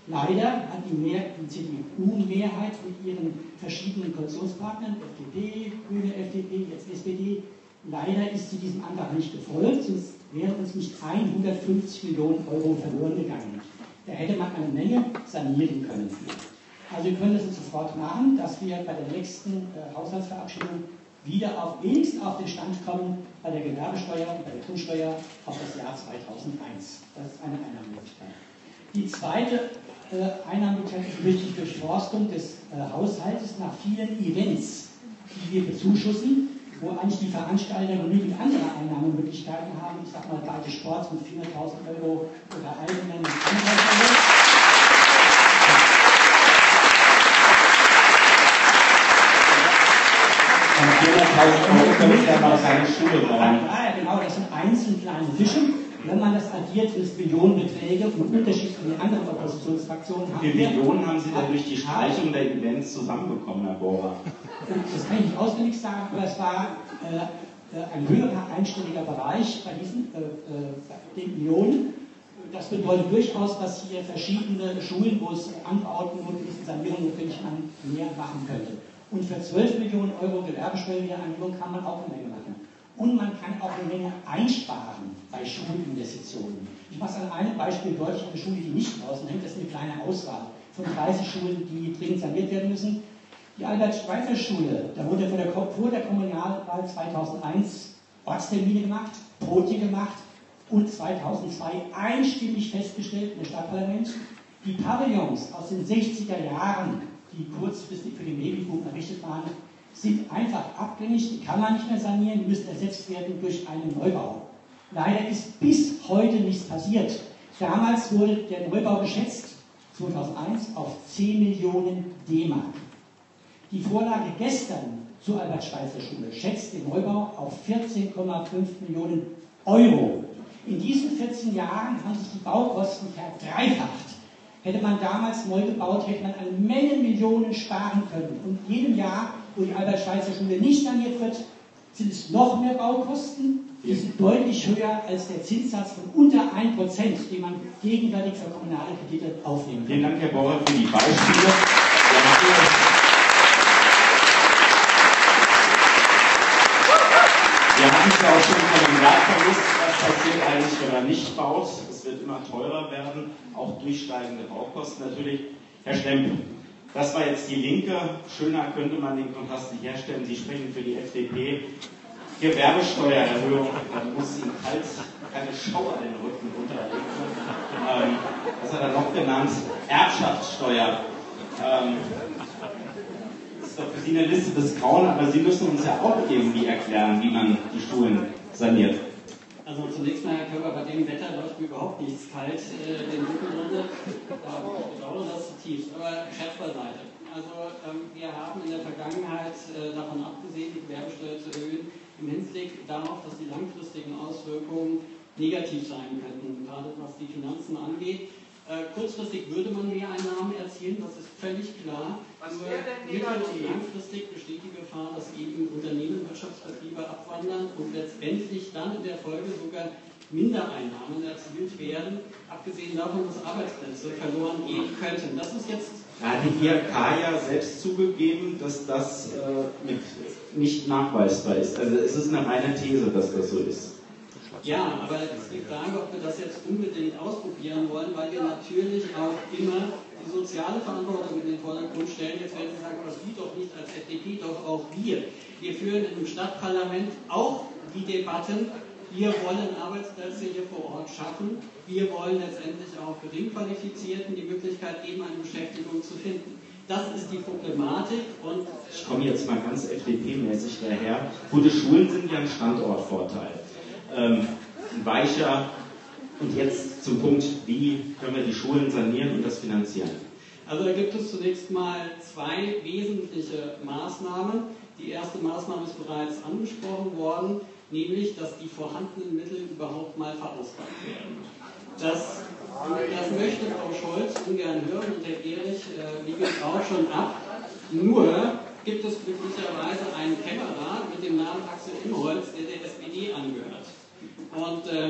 Leider hat die CDU-Mehrheit mit ihren verschiedenen Koalitionspartnern, FDP, Grüne, FDP, jetzt SPD, leider ist sie diesem Antrag nicht gefolgt, sonst wären uns nicht 150 Millionen Euro verloren gegangen. Da hätte man eine Menge sanieren können. Also wir können das jetzt sofort machen, dass wir bei der nächsten Haushaltsverabschiedung wieder wenigstens auf den Stand kommen bei der Gewerbesteuer und bei der Grundsteuer auf das Jahr 2001. Das ist eine Einnahmemöglichkeit. Die zweite Einnahmemöglichkeit ist durch die Durchforstung des Haushaltes nach vielen Events, die wir bezuschussen, wo eigentlich die Veranstalter genügend andere Einnahmemöglichkeiten haben. Ich sage mal, Breite Sports mit 400.000 Euro oder Ironman mit 100.000 Euro. Von 400.000 Euro können wir ja mal keine Schule bauen. Ja, genau, das sind einzelne kleine Fische. Wenn man das addiert, sind es Millionenbeträge und Unterschied zu den anderen Oppositionsfraktionen. Wie viele Millionen haben Sie da durch die Streichung der Events zusammenbekommen, Herr Bohrer? Das kann ich nicht auswendig sagen, aber es war ein höherer einstelliger Bereich bei den Millionen. Das bedeutet durchaus, dass hier verschiedene Schulen, wo es Anbauten und diese Sanierung natürlich mehr machen könnte. Und für 12 Millionen Euro Gewerbesteuerwiederanlegung kann man auch eine Menge machen. Und man kann auch eine Menge einsparen bei Schulinvestitionen. Ich mache es an einem Beispiel deutlich, eine Schule, die nicht draußen hängt, das ist eine kleine Auswahl von 30 Schulen, die dringend saniert werden müssen. Die Albert-Schweitzer-Schule, da wurde vor der Kommunalwahl 2001 Ortstermine gemacht, Proti gemacht und 2002 einstimmig festgestellt im Stadtparlament, die Pavillons aus den 60er Jahren, die kurzfristig für den Babyboom errichtet waren, sind einfach abgängig, die kann man nicht mehr sanieren, die müssen ersetzt werden durch einen Neubau. Leider ist bis heute nichts passiert. Damals wurde der Neubau geschätzt, 2001, auf 10 Millionen D-Mark. Die Vorlage gestern zur Albert-Schweitzer-Schule schätzt den Neubau auf 14,5 Millionen Euro. In diesen 14 Jahren haben sich die Baukosten verdreifacht. Hätte man damals neu gebaut, hätte man eine Menge Millionen sparen können. Und jedem Jahr, wo die Albert-Schweitzer-Schule nicht saniert wird, sind es noch mehr Baukosten. Die sind deutlich höher als der Zinssatz von unter 1%, den man gegenwärtig für kommunale Kredite aufnehmen kann. Vielen Dank, Herr Bohrer, für die Beispiele. Wir hatten es ja auch schon von dem Wertverlust, was passiert eigentlich, wenn man nicht baut. Es wird immer teurer werden, auch durch steigende Baukosten natürlich. Herr Stempel, das war jetzt die Linke. Schöner könnte man den Kontrast nicht herstellen. Sie sprechen für die FDP. Gewerbesteuererhöhung, dann muss Ihnen keine Schauer den Rücken runterlegen. Was hat er noch genannt? Erbschaftssteuer. Das ist doch für Sie eine Liste des Grauen, aber Sie müssen uns ja auch irgendwie erklären, wie man die Schulen saniert. Also zunächst mal, Herr Körber, bei dem Wetter läuft mir überhaupt nichts kalt den Rücken runter. Ich bedauere das zutiefst, aber Scherz beiseite. Also wir haben in der Vergangenheit davon abgesehen, die Gewerbesteuer zu erhöhen, im Hinblick darauf, dass die langfristigen Auswirkungen negativ sein könnten, gerade was die Finanzen angeht. Kurzfristig würde man Mehreinnahmen erzielen, das ist völlig klar. Nur mittel- und langfristig besteht die Gefahr, dass eben Unternehmen, Wirtschaftsbetriebe abwandern und letztendlich dann in der Folge sogar Mindereinnahmen erzielt werden, abgesehen davon, dass Arbeitsplätze verloren gehen könnten. Das ist jetzt. Da hat die IHK ja selbst zugegeben, dass das nicht nachweisbar ist. Also es ist eine reine These, dass das so ist. Ja, aber es ist die Frage, ob wir das jetzt unbedingt ausprobieren wollen, weil wir natürlich auch immer die soziale Verantwortung in den Vordergrund stellen. Jetzt werden Sie sagen, aber Sie doch nicht als FDP, doch auch wir. Wir führen im Stadtparlament auch die Debatten. Wir wollen Arbeitsplätze hier vor Ort schaffen. Wir wollen letztendlich auch Geringqualifizierten die Möglichkeit geben, eine Beschäftigung zu finden. Das ist die Problematik. Und ich komme jetzt mal ganz FDP-mäßig daher. Gute Schulen sind ja ein Standortvorteil. Ein weicher. Und jetzt zum Punkt, wie können wir die Schulen sanieren und das finanzieren? Also da gibt es zunächst mal zwei wesentliche Maßnahmen. Die erste Maßnahme ist bereits angesprochen worden, nämlich, dass die vorhandenen Mittel überhaupt mal verausgabt werden. Das möchte Frau Scholz ungern hören und Herr Erich wiegelt auch schon ab. Nur gibt es glücklicherweise einen Kämmerer mit dem Namen Axel Imholz, der SPD angehört. Und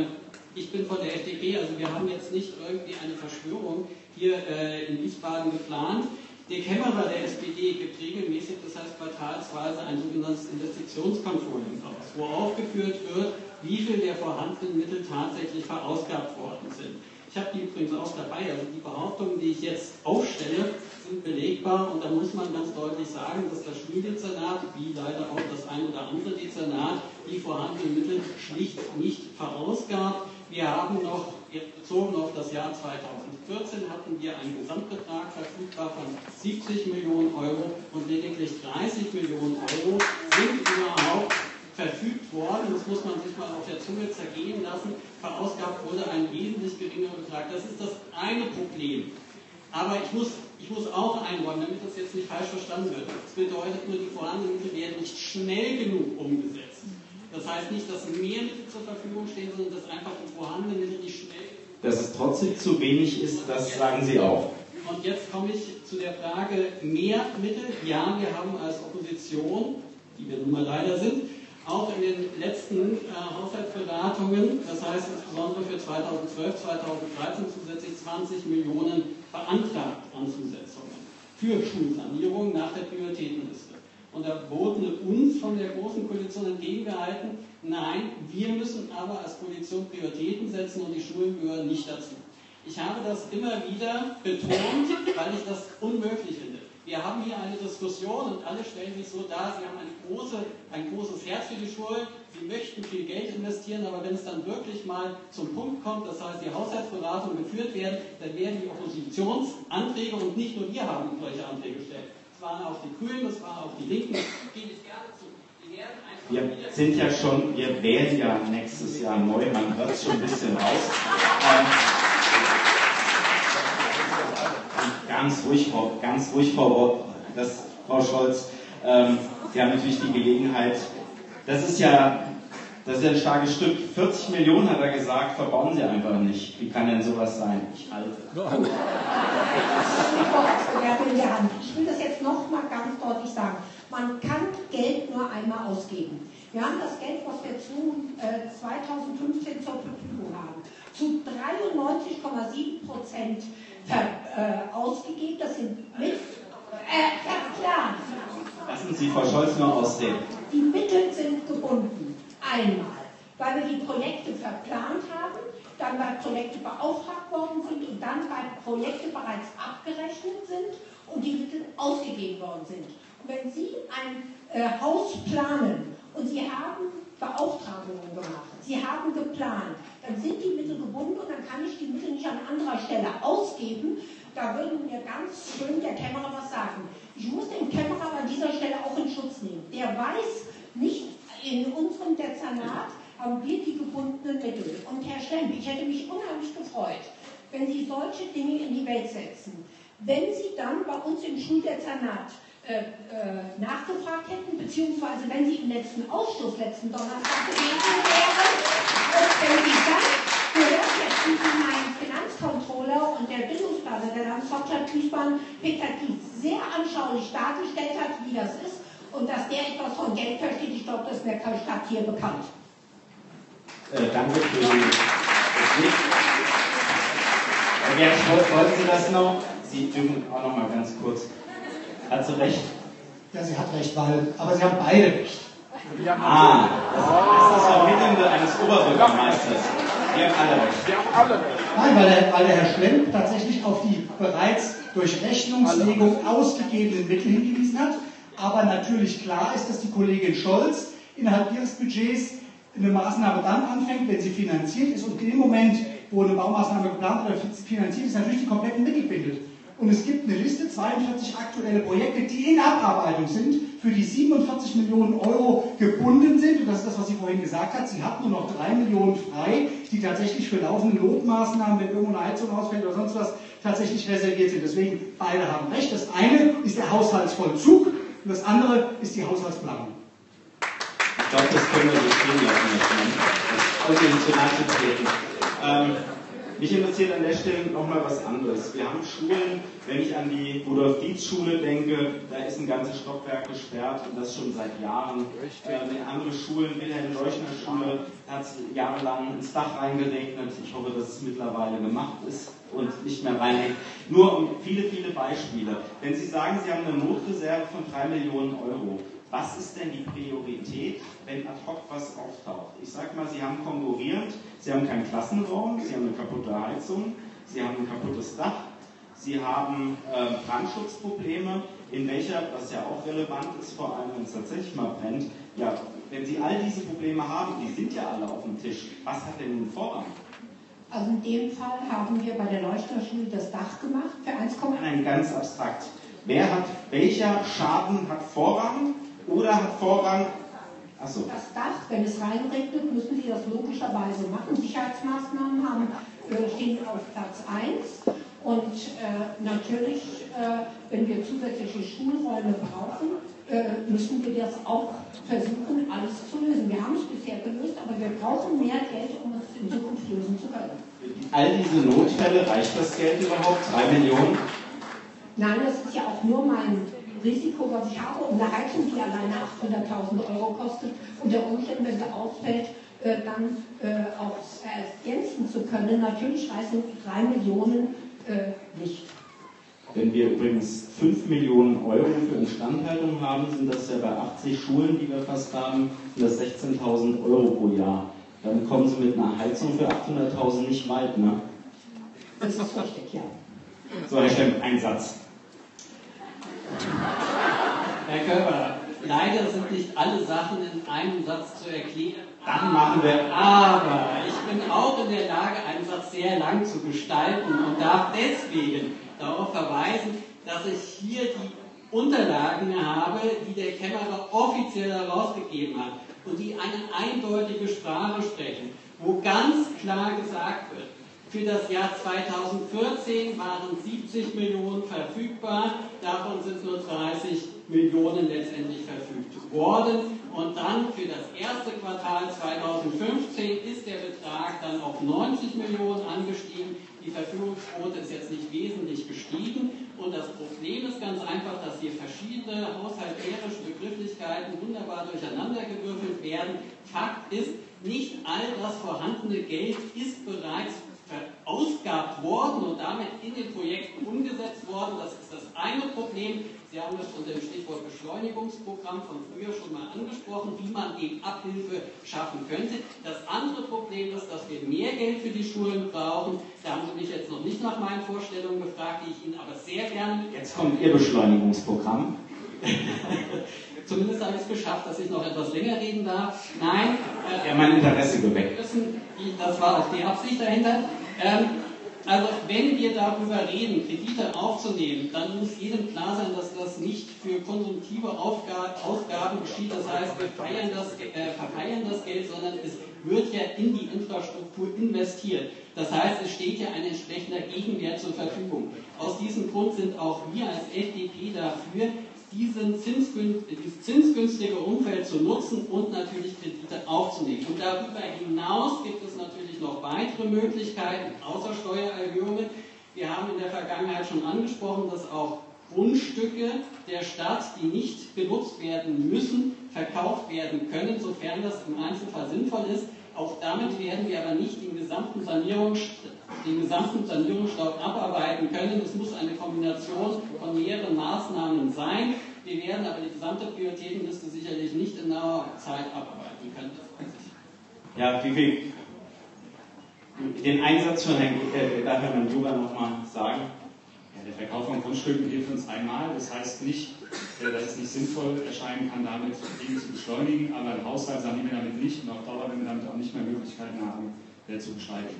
Ich bin von der FDP, also wir haben jetzt nicht irgendwie eine Verschwörung hier in Wiesbaden geplant. Der Kämmerer der SPD gibt regelmäßig, das heißt quartalsweise, ein sogenanntes Investitionscontrolling aus, wo aufgeführt wird, wie viel der vorhandenen Mittel tatsächlich verausgabt worden sind. Ich habe die übrigens auch dabei, also die Behauptungen, die ich jetzt aufstelle, sind belegbar und da muss man ganz deutlich sagen, dass das Schuldezernat, wie leider auch das ein oder andere Dezernat, die vorhandenen Mittel schlicht nicht verausgabt. Wir haben noch, bezogen auf das Jahr 2014, hatten wir einen Gesamtbetrag verfügbar von 70 Millionen Euro und lediglich 30 Millionen Euro sind überhaupt verfügt worden. Das muss man sich mal auf der Zunge zergehen lassen. Verausgabt wurde ein wesentlich geringerer Betrag. Das ist das eine Problem. Aber ich muss auch einräumen, damit das jetzt nicht falsch verstanden wird. Das bedeutet nur, die vorhandenen Mittel werden nicht schnell genug umgesetzt. Das heißt nicht, dass mehr Mittel zur Verfügung stehen, sondern dass einfach die vorhandenen Mittel nicht schnell. Dass es trotzdem zu wenig ist, das sagen Sie auch. Und jetzt komme ich zu der Frage, mehr Mittel. Ja, wir haben als Opposition, die wir nun mal leider sind, auch in den letzten Haushaltsberatungen, das heißt insbesondere für 2012, 2013 zusätzlich 20 Millionen beantragt an Zusetzungen für Schulsanierung nach der Prioritätenliste. Und da wurde uns von der Großen Koalition entgegengehalten, nein, wir müssen aber als Koalition Prioritäten setzen und die Schulen gehören nicht dazu. Ich habe das immer wieder betont, weil ich das unmöglich finde. Wir haben hier eine Diskussion und alle stellen sich so dar, sie haben ein großes Herz für die Schulen, sie möchten viel Geld investieren, aber wenn es dann wirklich mal zum Punkt kommt, das heißt die Haushaltsberatungen geführt werden, dann werden die Oppositionsanträge, und nicht nur wir haben solche Anträge gestellt, es waren auch die Grünen, es waren auch die Linken, das gebe ich gerne zu. Wir sind ja schon, wir wählen ja nächstes Jahr neu, man hört es schon ein bisschen raus. Ganz ruhig, Frau Scholz. Sie haben natürlich die Gelegenheit, das ist ja ein starkes Stück. 40 Millionen hat er gesagt, verbauen Sie einfach nicht. Wie kann denn sowas sein? Ich halte. Ich will das jetzt nochmal ganz deutlich sagen. Man kann Geld nur einmal ausgeben. Wir haben das Geld, was wir 2015 zur Verfügung haben, zu 93,7% ausgegeben. Das sind verplant. Lassen Sie Frau Scholz nur ausreden. Die Mittel sind gebunden. Einmal, weil wir die Projekte verplant haben, dann weil Projekte beauftragt worden sind und dann weil Projekte bereits abgerechnet sind und die Mittel ausgegeben worden sind. Und wenn Sie ein Haus planen und Sie haben Beauftragungen gemacht, Sie haben geplant, dann sind die Mittel gebunden und dann kann ich die Mittel nicht an anderer Stelle ausgeben. Da würde mir ganz schön der Kämmerer was sagen. Ich muss den Kämmerer an dieser Stelle auch in Schutz nehmen. Der weiß nicht, in unserem Dezernat haben wir die gebundenen Mittel. Und Herr Schlemp, ich hätte mich unheimlich gefreut, wenn Sie solche Dinge in die Welt setzen. Wenn Sie dann bei uns im Schuldezernat nachgefragt hätten, beziehungsweise wenn Sie im letzten Ausschuss letzten Donnerstag gewesen wären, und wenn Sie dann gehört hätten, wie mein Finanzcontroller und der Bildungsplaner der Landeshauptstadt Wiesbaden, Peter Kies, sehr anschaulich dargestellt hat, wie das ist und dass der etwas von Geld versteht. Ich glaube, das ist der Stadt hier bekannt. Danke für die Replik. Wollten Sie das noch? Sie dürfen auch noch mal ganz kurz. Hat sie recht? Ja, sie hat recht, aber sie haben beide recht. Das ist das Vermittelnde eines Oberbürgermeisters. Wir haben alle recht. Nein, weil der Herr Schlemp tatsächlich auf die bereits durch Rechnungslegung ausgegebenen Mittel hingewiesen hat. Aber natürlich klar ist, dass die Kollegin Scholz innerhalb ihres Budgets eine Maßnahme dann anfängt, wenn sie finanziert ist. Und in dem Moment, wo eine Baumaßnahme geplant oder finanziert ist, natürlich die kompletten Mittel bindet. Und es gibt eine Liste, 42 aktuelle Projekte, die in Abarbeitung sind, für die 47 Millionen Euro gebunden sind. Und das ist das, was sie vorhin gesagt hat. Sie hat nur noch 3 Millionen frei, die tatsächlich für laufende Notmaßnahmen, wenn irgendwo eine Heizung ausfällt oder sonst was, tatsächlich reserviert sind. Deswegen, beide haben recht. Das eine ist der Haushaltsvollzug und das andere ist die Haushaltsplanung. Ich glaube, das können wir so stehen lassen, und Ihnen zu nahe zu treten. Mich interessiert an der Stelle nochmal was anderes. Wir haben Schulen, wenn ich an die Rudolf-Dietz-Schule denke, da ist ein ganzes Stockwerk gesperrt und das schon seit Jahren. Andere Schulen, Wilhelm-Leuschner-Schule, da hat es jahrelang ins Dach reingeregnet. Ich hoffe, dass es mittlerweile gemacht ist und nicht mehr reinhängt. Nur um viele, viele Beispiele. Wenn Sie sagen, Sie haben eine Notreserve von 3 Millionen Euro, was ist denn die Priorität, wenn ad hoc was auftaucht? Ich sage mal, Sie haben konkurrierend, Sie haben keinen Klassenraum, Sie haben eine kaputte Heizung, Sie haben ein kaputtes Dach, Sie haben Brandschutzprobleme, in welcher, was ja auch relevant ist, vor allem wenn es tatsächlich mal brennt, ja, wenn Sie all diese Probleme haben, die sind ja alle auf dem Tisch, was hat denn nun Vorrang? Also in dem Fall haben wir bei der Leuchterschule das Dach gemacht für 1,1. Nein, ganz abstrakt. Welcher Schaden hat Vorrang oder hat Vorrang? Achso. Das Dach, wenn es reinregnet, müssen Sie das logischerweise machen. Sicherheitsmaßnahmen stehen auf Platz 1. Und natürlich, wenn wir zusätzliche Schulräume brauchen, müssen wir das auch versuchen, alles zu lösen. Wir haben es bisher gelöst, aber wir brauchen mehr Geld, um es in Zukunft lösen zu können. All diese Notfälle, reicht das Geld überhaupt? 3 Millionen? Nein, das ist ja auch nur mein Risiko, was ich habe. Und eine Heizung, die alleine 800.000 Euro kostet, unter Umständen, wenn sie ausfällt, dann auch ergänzen zu können. Natürlich reißen 3 Millionen nicht. Wenn wir übrigens 5 Millionen Euro für Instandhaltung haben, sind das ja bei 80 Schulen, die wir fast haben, sind das 16.000 Euro pro Jahr. Dann kommen Sie mit einer Heizung für 800.000 nicht weit, ne? Das ist richtig, ja. So, Herr Stemp, ein Satz. Herr Körber, leider sind nicht alle Sachen in einem Satz zu erklären. Dann machen wir. Aber ich bin auch in der Lage, einen Satz sehr lang zu gestalten und darf deswegen darauf verweisen, dass ich hier die Unterlagen habe, die der Kämmerer offiziell herausgegeben hat und die eine eindeutige Sprache sprechen, wo ganz klar gesagt wird, für das Jahr 2014 waren 70 Millionen verfügbar, davon sind nur 30 Millionen letztendlich verfügt worden. Und dann für das erste Quartal 2015 ist der Betrag dann auf 90 Millionen angestiegen. Die Verfügungsquote ist jetzt nicht wesentlich gestiegen. Und das Problem ist ganz einfach, dass hier verschiedene haushalterische Begrifflichkeiten wunderbar durcheinandergewürfelt werden. Fakt ist, nicht all das vorhandene Geld ist bereits verausgabt worden und damit in den Projekten umgesetzt worden. Das ist das eine Problem. Sie haben das unter dem Stichwort Beschleunigungsprogramm von früher schon mal angesprochen, wie man eben Abhilfe schaffen könnte. Das andere Problem ist, dass wir mehr Geld für die Schulen brauchen. Da haben Sie mich jetzt noch nicht nach meinen Vorstellungen gefragt, die ich Ihnen aber sehr gerne... Jetzt kommt Ihr Beschleunigungsprogramm. Zumindest habe ich es geschafft, dass ich noch etwas länger reden darf. Nein. Ja, mein Interesse geweckt. Das war auch die Absicht dahinter. Also wenn wir darüber reden, Kredite aufzunehmen, dann muss jedem klar sein, dass das nicht für konsumtive Ausgaben geschieht. Das heißt, wir verfeiern das Geld, sondern es wird ja in die Infrastruktur investiert. Das heißt, es steht ja ein entsprechender Gegenwert zur Verfügung. Aus diesem Grund sind auch wir als FDP dafür, dieses zinsgünstige Umfeld zu nutzen und natürlich Kredite aufzunehmen. Und darüber hinaus gibt es natürlich noch weitere Möglichkeiten, außer Steuererhöhungen. Wir haben in der Vergangenheit schon angesprochen, dass auch Grundstücke der Stadt, die nicht genutzt werden müssen, verkauft werden können, sofern das im Einzelfall sinnvoll ist. Auch damit werden wir aber nicht den gesamten Sanierungsstau abarbeiten können. Es muss eine Kombination von mehreren Maßnahmen sein. Wir werden aber die gesamte Prioritätenliste sicherlich nicht in naher Zeit abarbeiten können. Ja, wie viel? Den Einsatz von Herrn Manjura nochmal sagen. Ja, der Verkauf von Grundstücken hilft uns einmal. Das heißt nicht, dass es nicht sinnvoll erscheinen kann, damit Dinge zu beschleunigen, aber im Haushalt sanieren wir damit nicht und auf Dauer werden wir damit auch nicht mehr Möglichkeiten haben, zu beschleunigen.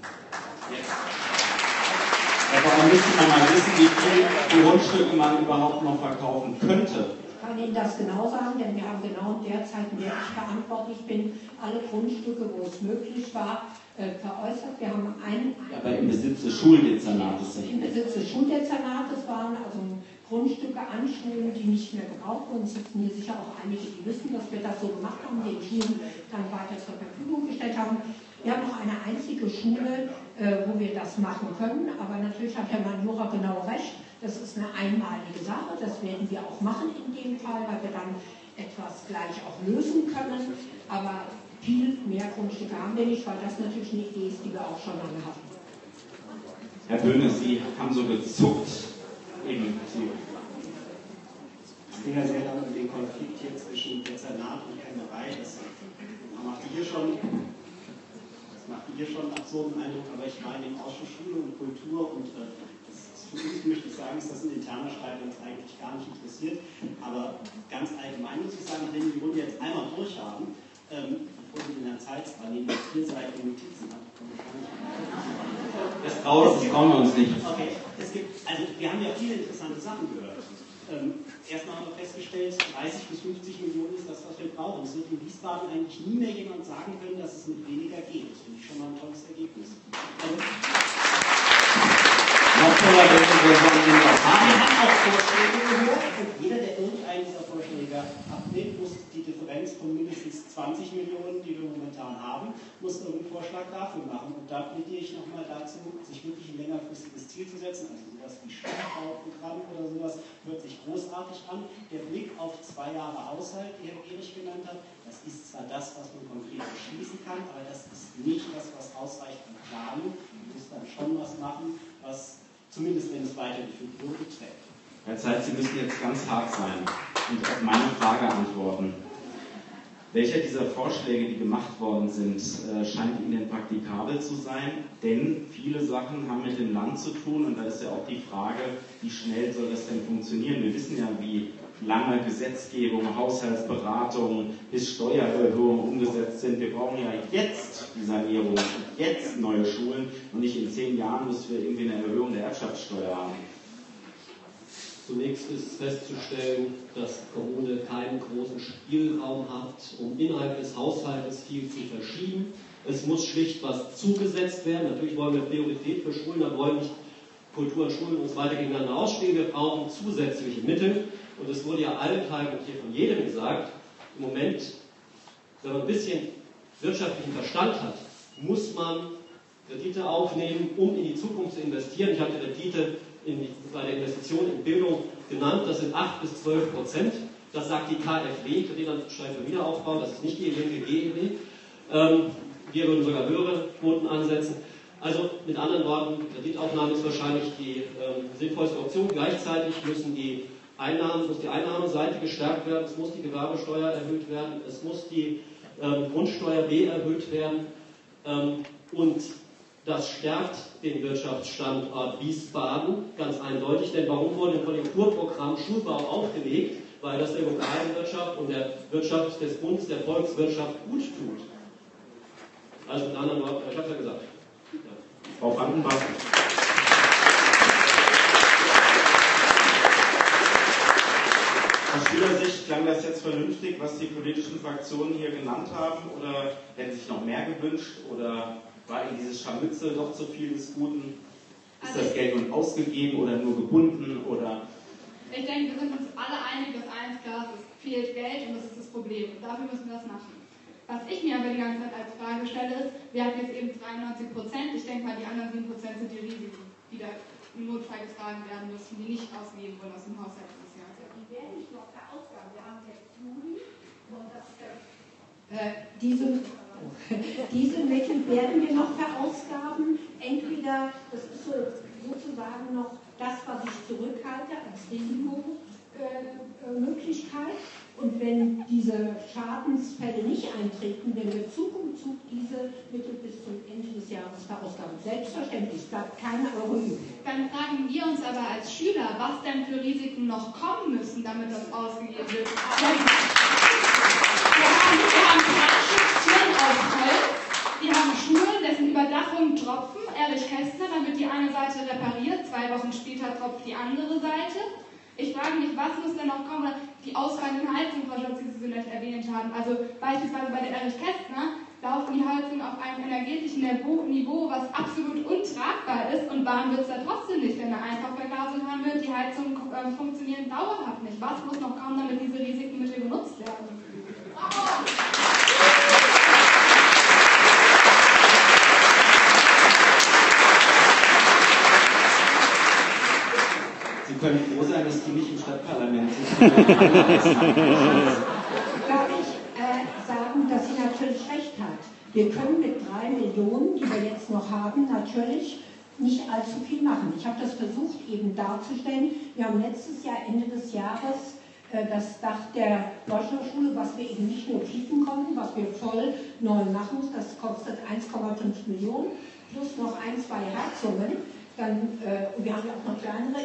Aber müsste man mal wissen, wie viele Grundstücke man überhaupt noch verkaufen könnte. Ich kann Ihnen das genau sagen, denn wir haben genau in der Zeit, in der ich verantwortlich bin, alle Grundstücke, wo es möglich war, veräußert. Wir haben aber im Besitz des Schuldezernates. Im Besitz des Schuldezernates waren also Grundstücke an Schulen, die nicht mehr gebraucht wurden. Es sitzen hier sicher auch einige, die wissen, dass wir das so gemacht haben, den Schulen dann weiter zur Verfügung gestellt haben. Wir haben noch eine einzige Schule, wo wir das machen können. Aber natürlich hat Herr Manjura genau recht, das ist eine einmalige Sache, das werden wir auch machen in dem Fall, weil wir dann etwas gleich auch lösen können. Aber viel mehr Grundstücke haben wir nicht, weil das natürlich eine Idee ist, die wir auch schon lange hatten. Herr Böhne, Sie haben so gezuckt. Eben. Es ging ja sehr lange um den Konflikt hier zwischen Dezernat und Kämmerei. Das macht hier schon absurden Eindruck, aber ich war in dem Ausschuss Schule und Kultur und für uns möchte ich sagen, ist das ein interner Streit, der uns eigentlich gar nicht interessiert. Aber ganz allgemein muss ich sagen, wenn wir die Runde jetzt einmal durchhaben, bevor Sie den Herrn Zeitz annehmen, die 4 Seiten Notizen hat. Das trauen wir uns nicht. Okay, also wir haben ja viele interessante Sachen gehört. Erstmal haben wir festgestellt, 30 bis 50 Millionen ist das, was wir brauchen. Es wird in Wiesbaden eigentlich nie mehr jemand sagen können, dass es mit weniger geht. Das finde ich schon mal ein tolles Ergebnis. Wir haben auch Vorschläge gehört und jeder, der irgendeinen dieser Vorschläge abnimmt, muss die Differenz von mindestens 20 Millionen, die wir momentan haben, muss irgendeinen Vorschlag dafür machen. Und da plädiere ich nochmal dazu, sich wirklich ein längerfristiges Ziel zu setzen, also sowas wie Stadtbauprogramm oder sowas, hört sich großartig an. Der Blick auf 2 Jahre Haushalt, die Herr Gehrig genannt hat, das ist zwar das, was man konkret beschließen kann, aber das ist nicht das, was ausreicht an Planung. Man muss dann schon was machen, was zumindest wenn es weitergeführt wurde, trägt. Herr Zeitz, Sie müssen jetzt ganz hart sein und auf meine Frage antworten. Welcher dieser Vorschläge, die gemacht worden sind, scheint Ihnen praktikabel zu sein? Denn viele Sachen haben mit dem Land zu tun und da ist ja auch die Frage, wie schnell soll das denn funktionieren? Wir wissen ja, wie lange Gesetzgebung, Haushaltsberatung bis Steuererhöhungen umgesetzt sind. Wir brauchen ja jetzt die Sanierung, jetzt neue Schulen und nicht in 10 Jahren müssen wir irgendwie eine Erhöhung der Erbschaftssteuer haben. Zunächst ist festzustellen, dass Kommune keinen großen Spielraum hat, um innerhalb des Haushaltes viel zu verschieben. Es muss schlicht was zugesetzt werden. Natürlich wollen wir Priorität für Schulen, da wollen nicht Kultur und Schulen uns weiter gegeneinander ausspielen. Wir brauchen zusätzliche Mittel. Und es wurde ja allenthalben hier von jedem gesagt, im Moment, wenn man ein bisschen wirtschaftlichen Verstand hat, muss man Kredite aufnehmen, um in die Zukunft zu investieren. Ich habe die Kredite bei der Investition in Bildung genannt, das sind 8 bis 12%. Das sagt die KfW, Kreditanstalt für Wiederaufbau, das ist nicht die linke GEW. Wir würden sogar höhere Quoten ansetzen. Also mit anderen Worten, Kreditaufnahme ist wahrscheinlich die sinnvollste Option. Gleichzeitig muss die Einnahmenseite gestärkt werden, es muss die Gewerbesteuer erhöht werden, es muss die Grundsteuer B erhöht werden und das stärkt den Wirtschaftsstandort Wiesbaden ganz eindeutig, denn warum wurde im Konjunkturprogramm Schulbau aufgelegt? Weil das der lokalen Wirtschaft und der Wirtschaft des Bundes, der Volkswirtschaft gut tut. Also mit anderen Worten, ich habe es ja gesagt. Ja. Frau Brandenbach. Aus Schülersicht klang das jetzt vernünftig, was die politischen Fraktionen hier genannt haben, oder hätten sich noch mehr gewünscht, oder war Ihnen dieses Scharmützel doch zu viel des Guten? Ist das Geld nun ausgegeben oder nur gebunden? Oder? Ich denke, wir sind uns alle einig, dass eins klar ist, es fehlt Geld und das ist das Problem. Und dafür müssen wir das machen. Was ich mir aber die ganze Zeit als Frage stelle, ist, wir hatten jetzt eben 93%, ich denke mal, die anderen 7% sind die Risiken, die da im Notfall getragen werden müssen, die nicht ausgegeben wurden aus dem Haushalt dieses Jahres. Die werden nicht noch verausgaben. Wir haben jetzt Juli und das diese Mittel werden wir noch verausgaben. Entweder, das ist sozusagen noch das, was ich zurückhalte als Risikomöglichkeit. Und wenn diese Schadensfälle nicht eintreten, werden wir Zug um Zug diese Mittel bis zum Ende des Jahres verausgaben. Selbstverständlich, bleibt kein Euro übrig. Dann fragen wir uns aber als Schüler, was denn für Risiken noch kommen müssen, damit das ausgegeben wird. Wir haben Brandschutztüren aus Holz, wir haben Schulen, dessen Überdachung tropfen. Erich Kästner, dann wird die eine Seite repariert, 2 Wochen später tropft die andere Seite. Ich frage mich, was muss denn noch kommen? Die ausfallenden Heizungen, Frau Schatz, die Sie so nett erwähnt haben. Also beispielsweise bei der Erich Kästner laufen die Heizungen auf einem energetischen Niveau, was absolut untragbar ist, und warm wird es da trotzdem nicht, wenn eine Einfachverglasung haben wird. Die Heizungen funktionieren dauerhaft nicht. Was muss noch kommen, damit diese Risikomittel genutzt werden? können froh sein, dass die nicht im Stadtparlament sitzen. Darf ich sagen, dass sie natürlich recht hat. Wir können mit 3 Millionen, die wir jetzt noch haben, natürlich nicht allzu viel machen. Ich habe das versucht eben darzustellen. Wir haben letztes Jahr, Ende des Jahres, das Dach der Deutschlandschule, was wir eben nicht nur bieten konnten, was wir voll neu machen mussten, das kostet 1,5 Millionen, plus noch 1, 2 Heizungen. Dann, wir haben ja auch noch kleinere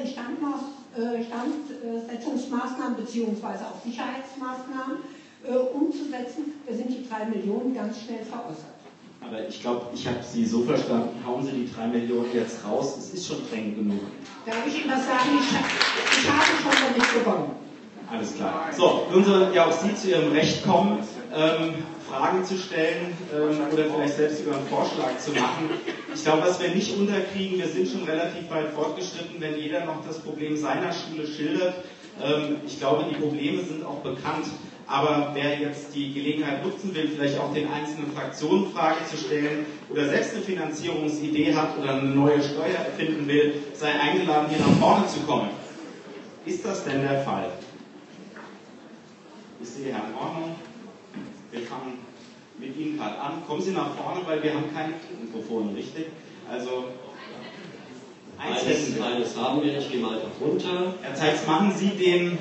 Instandsetzungsmaßnahmen bzw. auch Sicherheitsmaßnahmen umzusetzen. Da sind die 3 Millionen ganz schnell veräußert. Aber ich glaube, ich habe Sie so verstanden, hauen Sie die 3 Millionen jetzt raus, es ist schon drängend genug. Darf ich Ihnen was sagen? Ich habe schon damit begonnen. Alles klar. So, nun sollen ja auch Sie zu Ihrem Recht kommen, Fragen zu stellen oder vielleicht selbst sogar einen Vorschlag zu machen. Ich glaube, was wir nicht unterkriegen, wir sind schon relativ weit fortgeschritten, wenn jeder noch das Problem seiner Schule schildert. Ich glaube, die Probleme sind auch bekannt. Aber wer jetzt die Gelegenheit nutzen will, vielleicht auch den einzelnen Fraktionen Fragen zu stellen oder selbst eine Finanzierungsidee hat oder eine neue Steuer erfinden will, sei eingeladen, hier nach vorne zu kommen. Ist das denn der Fall? Ich sehe Herrn Ordnung. Wir fangen mit Ihnen gerade an. Kommen Sie nach vorne, weil wir haben kein Mikrofon, richtig? Also eines haben wir, ich gehe mal einfach runter. Herr Zeitz, machen Sie den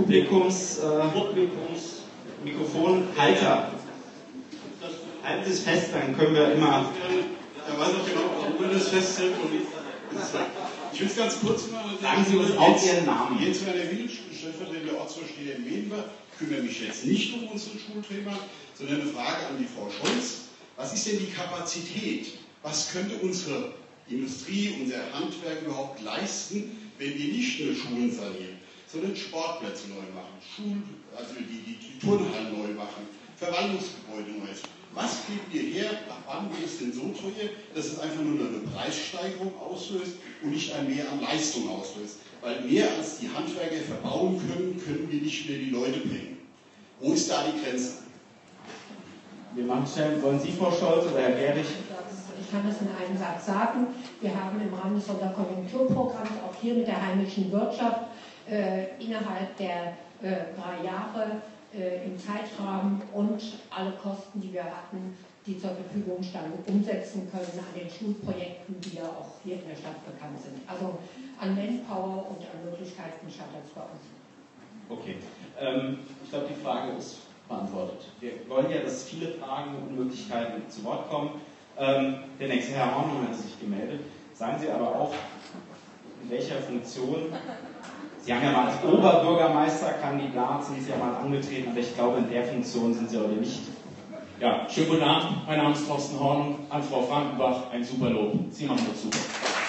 Mikrofonhalter. Halten Sie es fest, dann können wir immer... Er weiß auch genau, warum er das festhält. Ich will es ganz kurz machen. Sagen Sie uns auch Ihren Namen. Jens Werner Wilsch, stellvertretender Ortsvorsteher in Medenbach. Ich kümmere mich jetzt nicht um unser Schulthema, sondern eine Frage an die Frau Scholz. Was ist denn die Kapazität? Was könnte unsere Industrie, unser Handwerk überhaupt leisten, wenn wir nicht nur Schulen sanieren, sondern Sportplätze neu machen, also die Turnhallen neu machen, Verwaltungsgebäude neu machen? Was geben wir her? Ab wann wird es denn so teuer, dass es einfach nur eine Preissteigerung auslöst und nicht ein Mehr an Leistung auslöst? Weil mehr als die Handwerker verbauen können, können wir nicht mehr die Leute bringen. Wo ist da die Grenze? Wir machen schnell, wollen Sie, Frau Scholz oder Herr Gerich? Ich kann das in einem Satz sagen. Wir haben im Rahmen des Sonderkonjunkturprogramms auch hier mit der heimischen Wirtschaft innerhalb der 3 Jahre im Zeitrahmen und alle Kosten, die wir hatten, die zur Verfügung standen, umsetzen können an den Schulprojekten, die ja auch hier in der Stadt bekannt sind. Also an Manpower und an Möglichkeiten scheitert es bei uns. Okay. Ich glaube, die Frage ist beantwortet. Wir wollen ja, dass viele Fragen und Möglichkeiten zu Wort kommen. Der nächste Herr Hornung hat sich gemeldet. Sagen Sie aber auch, in welcher Funktion... Sie haben ja mal als Oberbürgermeisterkandidat sind Sie ja mal angetreten, aber ich glaube, in der Funktion sind Sie heute nicht. Ja, schönen guten Abend. Mein Name ist Thorsten Horn. An Frau Frankenbach ein super Lob. Sie machen das super.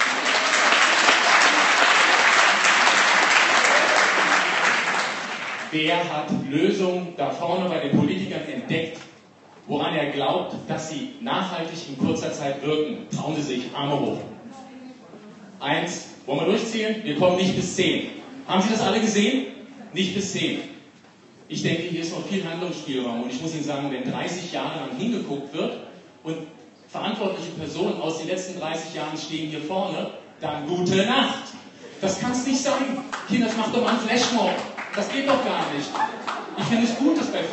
Wer hat Lösungen da vorne bei den Politikern entdeckt, woran er glaubt, dass sie nachhaltig in kurzer Zeit wirken? Trauen Sie sich, Arme hoch. 1, wollen wir durchzählen? Wir kommen nicht bis 10. Haben Sie das alle gesehen? Nicht bis 10. Ich denke, hier ist noch viel Handlungsspielraum und ich muss Ihnen sagen, wenn 30 Jahre lang hingeguckt wird und verantwortliche Personen aus den letzten 30 Jahren stehen hier vorne, dann gute Nacht. Das kann es nicht sein. Kinder, das macht doch mal einen Flashmob. Das geht doch gar nicht. Ich finde es gut, dass bei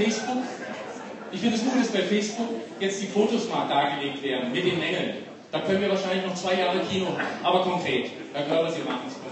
Facebook jetzt die Fotos mal dargelegt werden mit den Mängeln. Da können wir wahrscheinlich noch 2 Jahre Kino haben. Aber konkret. Herr Körber, Sie machen es konkret.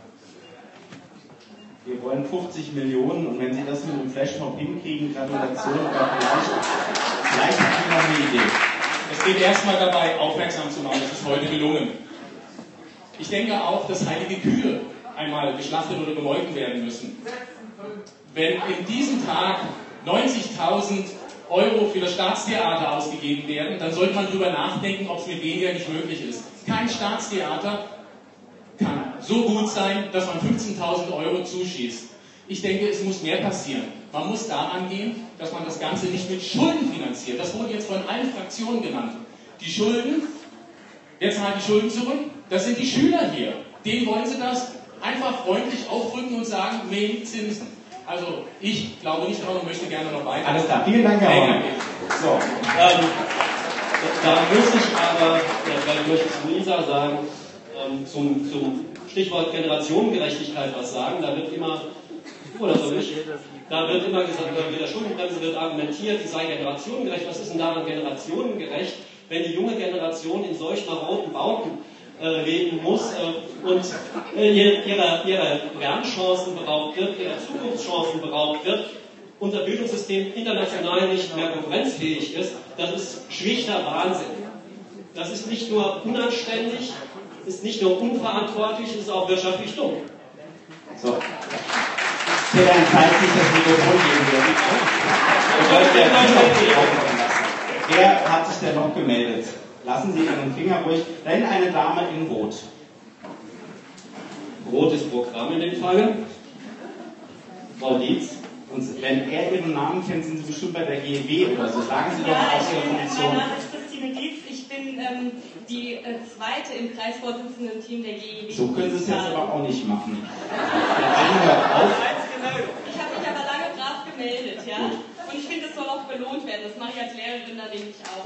Wir wollen 50 Millionen und wenn Sie das mit einem Flashmob hinkriegen, Gratulation, aber vielleicht haben Sie noch eine Idee. Es geht erstmal dabei, aufmerksam zu machen. Das ist heute gelungen. Ich denke auch, dass heilige Kühe einmal geschlachtet oder gemolken werden müssen. Wenn in diesem Tag 90.000 Euro für das Staatstheater ausgegeben werden, dann sollte man darüber nachdenken, ob es mit weniger nicht möglich ist. Kein Staatstheater kann so gut sein, dass man 15.000 Euro zuschießt. Ich denke, es muss mehr passieren. Man muss daran gehen, dass man das Ganze nicht mit Schulden finanziert. Das wurde jetzt von allen Fraktionen genannt. Die Schulden, wer zahlt die Schulden zurück? Das sind die Schüler hier. Denen wollen Sie das einfach freundlich aufrücken und sagen, mehr Zinsen. Also ich glaube nicht daran und möchte gerne noch weiter. Alles klar, vielen Dank, Herr Horn. So, da muss ich aber, vielleicht möchte ich zu Lisa sagen, zum Stichwort Generationengerechtigkeit was sagen. Da wird immer, oder so nicht, da wird immer gesagt, mit der Schuldenbremse wird argumentiert, die sei generationengerecht. Was ist denn daran generationengerecht, wenn die junge Generation in solch maroden Bauten leben muss und ihrer Lernchancen beraubt wird, ihrer Zukunftschancen beraubt wird, unser Bildungssystem international nicht mehr konkurrenzfähig ist? Das ist schlichter Wahnsinn. Das ist nicht nur unanständig, ist nicht nur unverantwortlich, ist auch wirtschaftlich dumm. So. Ich hätte eine Zeit, sich das Mikrofon geben würden. Wer hat sich denn noch gemeldet? Lassen Sie Ihren Finger ruhig. Dann eine Dame in Rot. Rot ist Programm in dem Fall. Frau Dietz. Und wenn er Ihren Namen kennt, sind Sie bestimmt bei der GEW oder so. Sagen Sie doch mal aus Ihrer Funktion. Mein Name ist Christine Dietz. Ich bin die zweite im Kreisvorsitzenden-Team der GEW. So können Sie es jetzt aber auch nicht machen. Der eine hört auf. Ich habe mich aber lange brav gemeldet, ja. Und ich finde, es soll auch belohnt werden. Das mache ich als Lehrerin dann nämlich auch.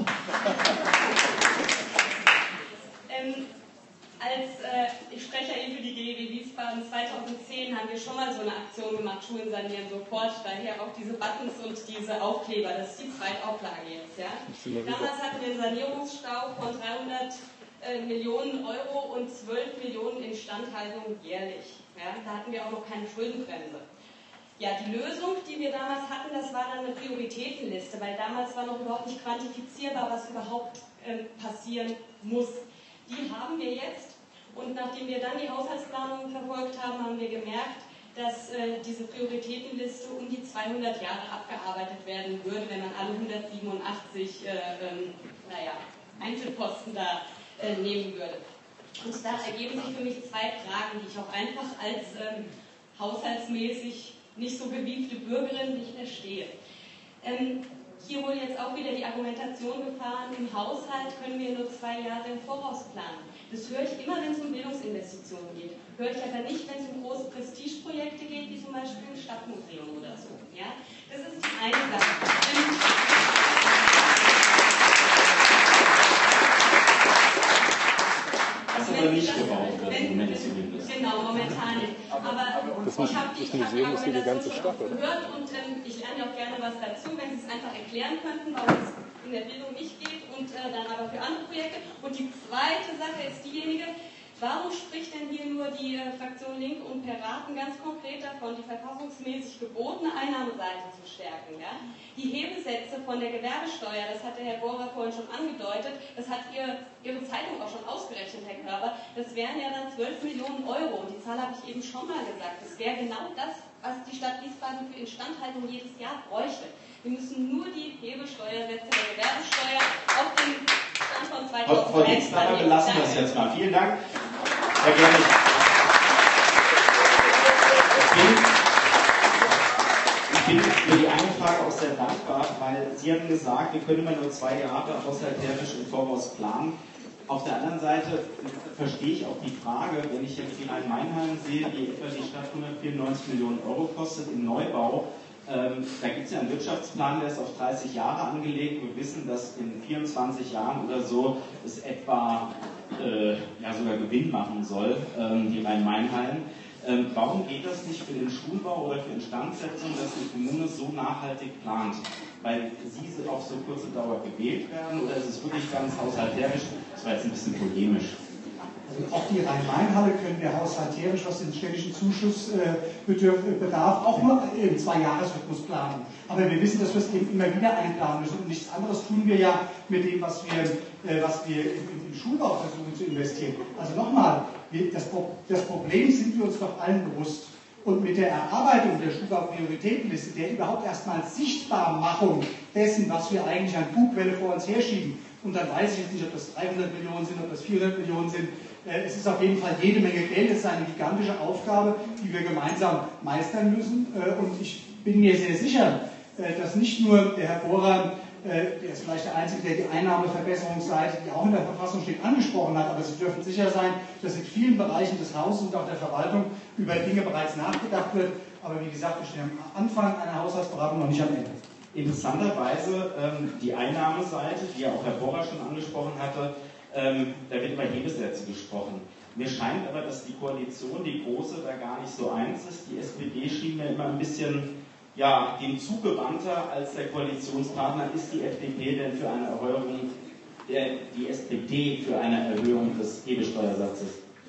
Als Sprecherin für die GEW Wiesbaden 2010 haben wir schon mal so eine Aktion gemacht, Schulen sanieren sofort, daher auch diese Buttons und diese Aufkleber, das ist die Zweitauflage jetzt. Ja? Damals hatten wir einen Sanierungsstau von 300 Millionen Euro und 12 Millionen Instandhaltung jährlich. Ja? Da hatten wir auch noch keine Schuldenbremse. Ja, die Lösung, die wir damals hatten, das war dann eine Prioritätenliste, weil damals war noch überhaupt nicht quantifizierbar, was überhaupt passieren muss. Die haben wir jetzt und nachdem wir dann die Haushaltsplanung verfolgt haben, haben wir gemerkt, dass diese Prioritätenliste um die 200 Jahre abgearbeitet werden würde, wenn man alle 187 Einzelposten da nehmen würde. Und da ergeben sich für mich zwei Fragen, die ich auch einfach als haushaltsmäßig nicht so gewiefte Bürgerin nicht verstehe. Hier wurde jetzt auch wieder die Argumentation gefahren, im Haushalt können wir nur 2 Jahre im Voraus planen. Das höre ich immer, wenn es um Bildungsinvestitionen geht. Höre ich aber nicht, wenn es um große Prestigeprojekte geht, wie zum Beispiel ein Stadtmuseum oder so. Ja? Das ist die eine Sache. Was aber nicht gebaut wird im Moment zumindest. Genau, momentan nicht. Aber das Museum ist wie die ganze Stadt, oder? Gehört und ich lerne auch gerne was dazu, wenn Sie es einfach erklären könnten, warum es in der Bildung nicht geht und dann aber für andere Projekte. Und die zweite Sache ist diejenige, warum spricht denn hier nur die Fraktion Linke und Piraten ganz konkret davon, die verfassungsmäßig gebotene Einnahmeseite zu stärken? Ja? Die Hebelsätze von der Gewerbesteuer, das hat der Herr Bohrer vorhin schon angedeutet, das hat Ihre Zeitung auch schon ausgerechnet, Herr Körber, das wären ja dann 12 Millionen Euro. Und die Zahl habe ich eben schon mal gesagt. Das wäre genau das, was die Stadt Wiesbaden für Instandhaltung jedes Jahr bräuchte. Wir müssen nur die Hebelsteuersätze der Gewerbesteuer auf den Stand von 2001 Frau Dietz, dabei belassen wir es jetzt mal. Vielen Dank. Herr Gerlich. Ich bin für die eine Frage auch sehr dankbar, weil Sie haben gesagt, wir können immer nur 2 Jahre haushalterisch im Voraus planen. Auf der anderen Seite verstehe ich auch die Frage, wenn ich jetzt die Rhein-Main-Hallen sehe, die etwa die Stadt 194 Millionen Euro kostet im Neubau. Da gibt es ja einen Wirtschaftsplan, der ist auf 30 Jahre angelegt. Wir wissen, dass in 24 Jahren oder so es etwa sogar Gewinn machen soll, die Rhein-Main-Hallen. Warum geht das nicht für den Schulbau oder für Instandsetzung, dass die Kommune so nachhaltig plant? Weil Sie auf so kurze Dauer gewählt werden oder ist es wirklich ganz haushalterisch? Das war jetzt ein bisschen polemisch. Also auch die Rhein-Main-Halle können wir haushalterisch, was den städtischen Zuschussbedarf, auch nur im 2-Jahres-Rhythmus planen. Aber wir wissen, dass wir es eben immer wieder einplanen müssen. Und nichts anderes tun wir ja mit dem, was wir im Schulbau versuchen zu investieren. Also nochmal, das Problem sind wir uns doch allen bewusst. Und mit der Erarbeitung der Schulbau-Prioritätenliste, der überhaupt erstmal Sichtbarmachung dessen, was wir eigentlich an Bugwelle vor uns herschieben, und dann weiß ich jetzt nicht, ob das 300 Millionen sind, ob das 400 Millionen sind. Es ist auf jeden Fall jede Menge Geld. Es ist eine gigantische Aufgabe, die wir gemeinsam meistern müssen. Und ich bin mir sehr sicher, dass nicht nur der Herr Bohrer, der ist vielleicht der Einzige, der die Einnahmeverbesserungsseite, die auch in der Verfassung steht, angesprochen hat, aber Sie dürfen sicher sein, dass in vielen Bereichen des Hauses und auch der Verwaltung über Dinge bereits nachgedacht wird. Aber wie gesagt, wir stehen am Anfang einer Haushaltsberatung, noch nicht am Ende. Interessanterweise die Einnahmeseite, die ja auch Herr Bohrer schon angesprochen hatte, da wird über Hebelsätze gesprochen. Mir scheint aber, dass die Koalition, die große, da gar nicht so eins ist. Die SPD schien mir immer ein bisschen dem zugewandter als der Koalitionspartner. Ist die FDP denn für eine Erhöhung, die SPD für eine Erhöhung des Hebelsteuersatzes?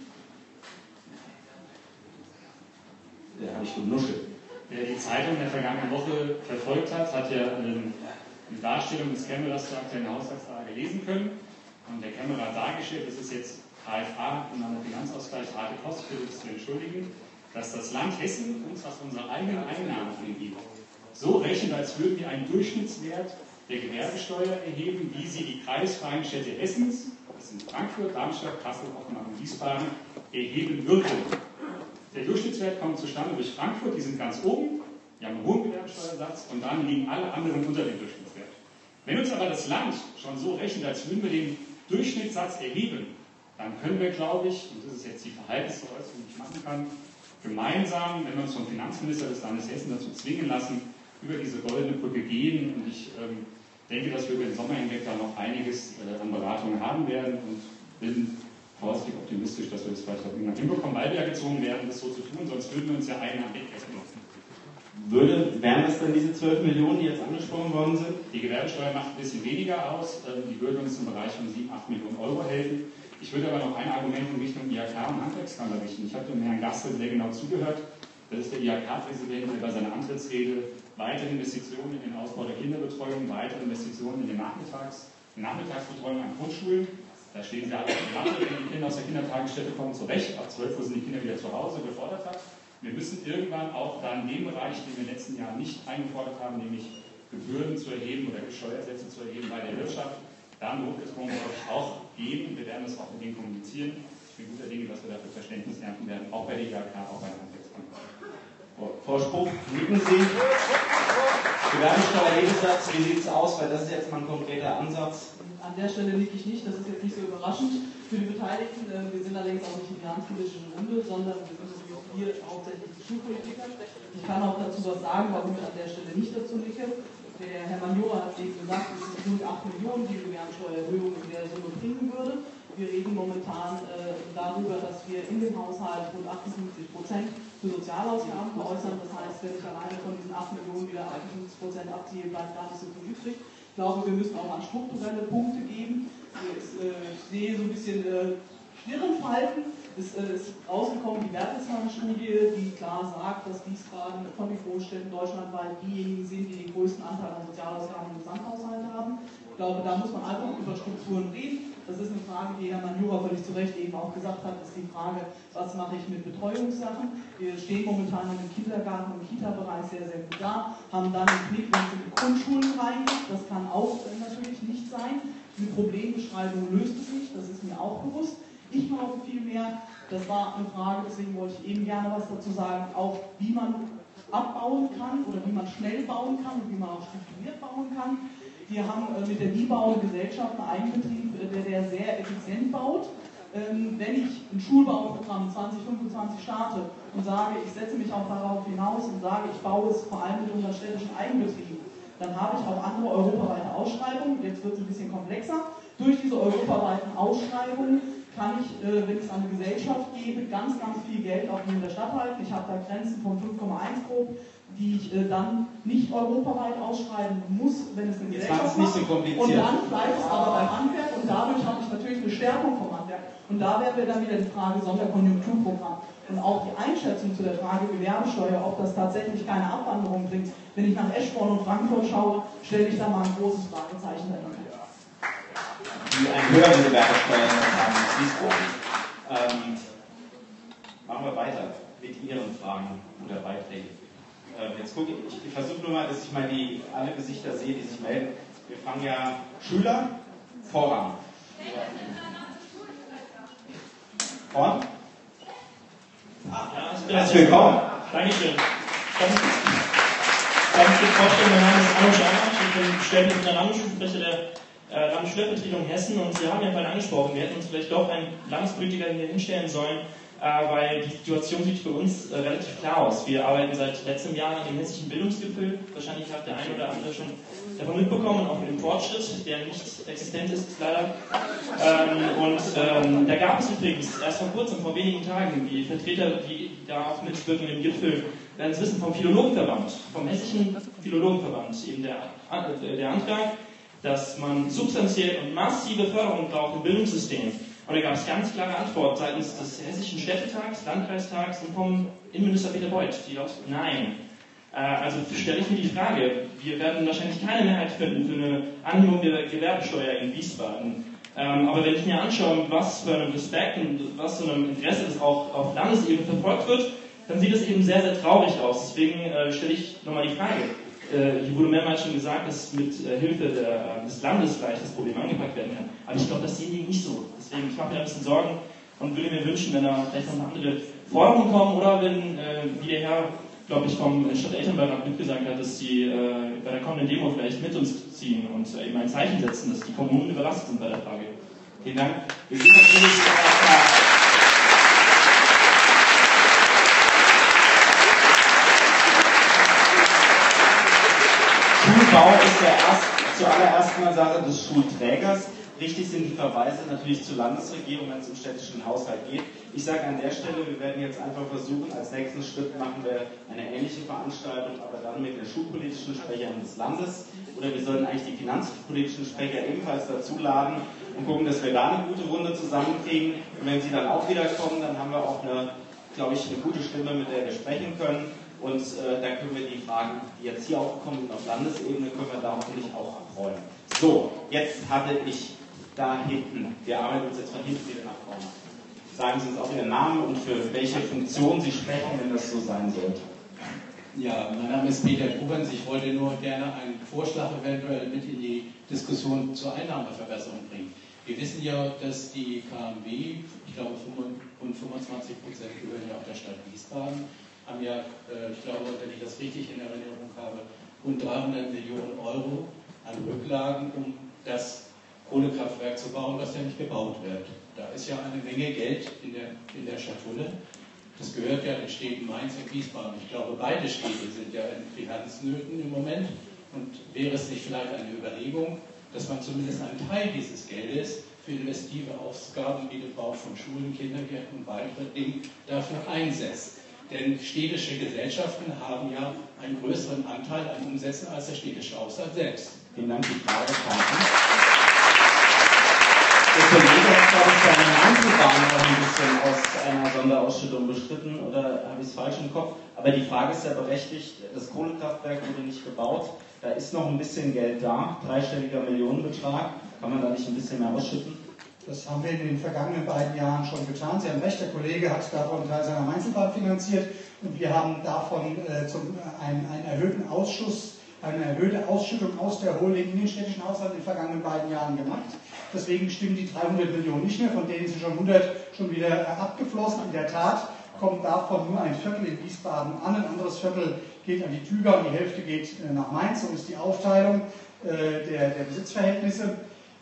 Da habe ich genuschelt. Wer die Zeitung in der vergangenen Woche verfolgt hat, hat ja eine Darstellung des Kämmerers zur aktuellen Haushaltslage lesen können. Und der Kämmerer hat dargestellt, das ist jetzt KFA und dann Finanzausgleich, harte Kosten für uns zu entschuldigen, dass das Land Hessen uns, was unsere eigenen Einnahmen angeht, so rechnet, als würden wir einen Durchschnittswert der Gewerbesteuer erheben, wie sie die kreisfreien Städte Hessens, das sind Frankfurt, Darmstadt, Kassel, Offenbach und Wiesbaden, erheben würden. Der Durchschnittswert kommt zustande durch Frankfurt, die sind ganz oben, die haben einen hohen Gewerbesteuersatz und dann liegen alle anderen unter dem Durchschnittswert. Wenn uns aber das Land schon so rechnet, als würden wir den Durchschnittssatz erheben, dann können wir, glaube ich, und das ist jetzt die Verhaltensveräußerung, die ich machen kann, gemeinsam, wenn wir uns vom Finanzminister des Landes Hessen dazu zwingen lassen, über diese goldene Brücke gehen. Und ich denke, dass wir über den Sommer hinweg da noch einiges an Beratungen haben werden und bin vorsichtig optimistisch, dass wir das vielleicht auch irgendwann hinbekommen, weil wir ja gezwungen werden, das so zu tun, sonst würden wir uns ja einen am Weg weglassen. Wären das dann diese 12 Millionen, die jetzt angesprochen worden sind? Die Gewerbesteuer macht ein bisschen weniger aus, die würde uns im Bereich von 7, 8 Millionen Euro helfen. Ich würde aber noch ein Argument in Richtung IHK und Handwerkskammer richten. Ich habe dem Herrn Gastel sehr genau zugehört. Das ist der IHK-Präsident, der bei seiner Antrittsrede weitere Investitionen in den Ausbau der Kinderbetreuung, weitere Investitionen in die Nachmittagsbetreuung an Grundschulen. Da stehen sie alle in der Matte, wenn die Kinder aus der Kindertagesstätte kommen, zurecht. Ab 12 Uhr sind die Kinder wieder zu Hause, gefordert hat. Wir müssen irgendwann auch da in dem Bereich, den wir in den letzten Jahren nicht eingefordert haben, nämlich Gebühren zu erheben oder Steuersätze zu erheben bei der Wirtschaft, da notgedrungen, glaube ich, auch geben. Wir werden das auch mit denen kommunizieren. Ich bin guter Dinge, dass wir dafür Verständnis ernten werden, auch bei der IHK, auch bei der Handwerkskammer. Frau Spruch, nicken Sie. Gewerbesteuer-Hebesatz, wie sieht es aus? Weil das ist jetzt mal ein konkreter Ansatz. An der Stelle nicke ich nicht, das ist jetzt nicht so überraschend für die Beteiligten. Wir sind allerdings auch nicht die finanzpolitische Runde, sondern wir sind hier hauptsächlich die Schulpolitiker. Ich kann auch dazu was sagen, warum ich an der Stelle nicht dazu nicke. Der Herr Majora hat eben gesagt, es sind rund 8 Millionen, die Gewerbesteuererhöhung in der Summe bringen würde. Wir reden momentan darüber, dass wir in dem Haushalt rund 58% für Sozialausgaben veräußern. Das heißt, wenn ich alleine von diesen 8 Millionen wieder 58% abziehe, bleibt gar nicht so viel übrig. Ich glaube, wir müssen auch an strukturelle Punkte geben. Ich sehe so ein bisschen Stirnfalten. Es ist rausgekommen, die Bertelsmann-Studie, die klar sagt, dass Wiesbaden von den Großstädten deutschlandweit diejenigen sind, die den größten Anteil an Sozialausgaben im Gesamthaushalt haben. Ich glaube, da muss man einfach über Strukturen reden. Das ist eine Frage, die Herr Majora völlig zu Recht eben auch gesagt hat, ist die Frage, was mache ich mit Betreuungssachen. Wir stehen momentan in dem Kindergarten- und Kita-Bereich sehr, sehr gut da, haben dann einen Knick, wenn es in die Grundschulen reingeht. Das kann auch natürlich nicht sein. Eine Problembeschreibung löst es nicht, das ist mir auch bewusst. Ich glaube vielmehr, das war eine Frage, deswegen wollte ich eben gerne was dazu sagen, auch wie man abbauen kann oder wie man schnell bauen kann und wie man auch strukturiert bauen kann. Wir haben mit der Niebau eine Gesellschaft, einen Eigenbetrieb, der sehr effizient baut. Wenn ich ein Schulbauprogramm 2025 starte und sage, ich setze mich auch darauf hinaus und sage, ich baue es vor allem mit unseren städtischen Eigenbetrieben, dann habe ich auch andere europaweite Ausschreibungen. Jetzt wird es ein bisschen komplexer. Durch diese europaweiten Ausschreibungen kann ich, wenn ich es an eine Gesellschaft gebe, ganz, ganz viel Geld auch hier in der Stadt halten. Ich habe da Grenzen von 5,1 grob, die ich dann nicht europaweit ausschreiben muss, wenn es eine Gesellschaft nicht so kompliziert. Und dann bleibt es aber beim Handwerk und dadurch habe ich natürlich eine Stärkung vom Handwerk. Und da wären wir dann wieder die Frage Sonderkonjunkturprogramm. Und auch die Einschätzung zu der Frage Gewerbesteuer, ob das tatsächlich keine Abwanderung bringt. Wenn ich nach Eschborn und Frankfurt schaue, stelle ich da mal ein großes Fragezeichen dahinter. Die einen höheren Gewerbesteuer haben in Wiesbaden. Machen wir weiter mit Ihren Fragen oder Beiträgen. Jetzt gucke ich versuche nur mal, dass ich mal alle Gesichter sehe, die sich melden. Wir fangen ja Schüler, Vorrang. Vorn? Herzlich willkommen. Dankeschön. Darf ich kurz vorstellen, mein Name ist Arno Scharnach, ich bin stellvertretender Landesschulsprecher der Landesschülervertretung Hessen und Sie haben ja vorhin angesprochen, wir hätten uns vielleicht doch einen Landespolitiker hier hinstellen sollen, weil die Situation sieht für uns relativ klar aus. Wir arbeiten seit letztem Jahr an dem hessischen Bildungsgipfel. Wahrscheinlich hat der eine oder andere schon davon mitbekommen, auch mit dem Fortschritt, der nicht existent ist, leider. Da gab es übrigens erst vor kurzem, vor wenigen Tagen, die Vertreter, die da auch mitwirken im Gipfel, werden es wissen, vom Philologenverband, vom hessischen Philologenverband, eben der Antrag, dass man substanziell und massive Förderung braucht im Bildungssystem. Und da gab es ganz klare Antwort seitens des Hessischen Städtetags, Landkreistags und vom Innenminister Peter Beuth, die aus nein. Also stelle ich mir die Frage, wir werden wahrscheinlich keine Mehrheit finden für eine Anhebung der Gewerbesteuer in Wiesbaden. Aber wenn ich mir anschaue, was für ein Respekt und was für ein Interesse das auch auf Landesebene verfolgt wird, dann sieht es eben sehr, sehr traurig aus. Deswegen stelle ich nochmal die Frage. Hier wurde mehrmals schon gesagt, dass mit Hilfe des Landes vielleicht das Problem angepackt werden kann. Aber ich glaube, das sehen die nicht so. Deswegen, ich mache mir ein bisschen Sorgen und würde mir wünschen, wenn da vielleicht noch andere Forderungen kommen oder wenn, wie der Herr, glaube ich, vom Stadtelternbeirat mitgesagt hat, dass sie bei der kommenden Demo vielleicht mit uns ziehen und eben ein Zeichen setzen, dass die Kommunen überlastet sind bei der Frage. Vielen Dank. Wir sind natürlich Schulbau ist zuallererst mal Sache des Schulträgers. Richtig sind die Verweise natürlich zur Landesregierung, wenn es um städtischen Haushalt geht. Ich sage an der Stelle, wir werden jetzt einfach versuchen, als nächsten Schritt machen wir eine ähnliche Veranstaltung, aber dann mit der schulpolitischen Sprecherin des Landes. Oder wir sollten eigentlich die finanzpolitischen Sprecher ebenfalls dazu laden und gucken, dass wir da eine gute Runde zusammenkriegen. Und wenn sie dann auch wiederkommen, dann haben wir auch glaube ich, eine gute Stimme, mit der wir sprechen können. Und da können wir die Fragen, die jetzt hier aufgekommen sind auf Landesebene, können wir da hoffentlich auch abräumen. So, jetzt hatte ich da hinten, wir arbeiten uns jetzt von hinten wieder nach vorne. Sagen Sie uns auch Ihren Namen und für welche Funktion Sie sprechen, wenn das so sein sollte. Ja, mein Name ist Peter Grubens. Ich wollte nur gerne einen Vorschlag eventuell mit in die Diskussion zur Einnahmeverbesserung bringen. Wir wissen ja, dass die KMW, ich glaube 25% gehören ja auch der Stadt Wiesbaden, haben ja, ich glaube, wenn ich das richtig in Erinnerung habe, rund 300 Millionen Euro an Rücklagen, um das Kohlekraftwerk zu bauen, was ja nicht gebaut wird. Da ist ja eine Menge Geld in der Schatulle. Das gehört ja den Städten Mainz und Wiesbaden. Ich glaube, beide Städte sind ja in Finanznöten im Moment. Und wäre es nicht vielleicht eine Überlegung, dass man zumindest einen Teil dieses Geldes für investive Ausgaben wie den Bau von Schulen, Kindergärten und weitere Dinge dafür einsetzt? Denn städtische Gesellschaften haben ja einen größeren Anteil an Umsätzen als der städtische Haushalt selbst. Vielen Dank für die Frage, der Kollege hat, glaube ich, seine Einzelbahn noch ein bisschen aus einer Sonderausschüttung bestritten, oder habe ich es falsch im Kopf? Aber die Frage ist ja berechtigt, das Kohlekraftwerk wurde nicht gebaut, da ist noch ein bisschen Geld da, dreistelliger Millionenbetrag, kann man da nicht ein bisschen mehr ausschütten? Das haben wir in den vergangenen beiden Jahren schon getan. Sie haben recht, der Kollege hat davon einen Teil seiner Einzelbahn finanziert und wir haben davon einen erhöhten Ausschuss, eine erhöhte Ausschüttung aus der Holding in den städtischen Haushalt in den vergangenen beiden Jahren gemacht. Deswegen stimmen die 300 Millionen nicht mehr, von denen sind schon 100 schon wieder abgeflossen. In der Tat kommt davon nur ein Viertel in Wiesbaden an, ein anderes Viertel geht an die Tüger und die Hälfte geht nach Mainz. So ist die Aufteilung der Besitzverhältnisse.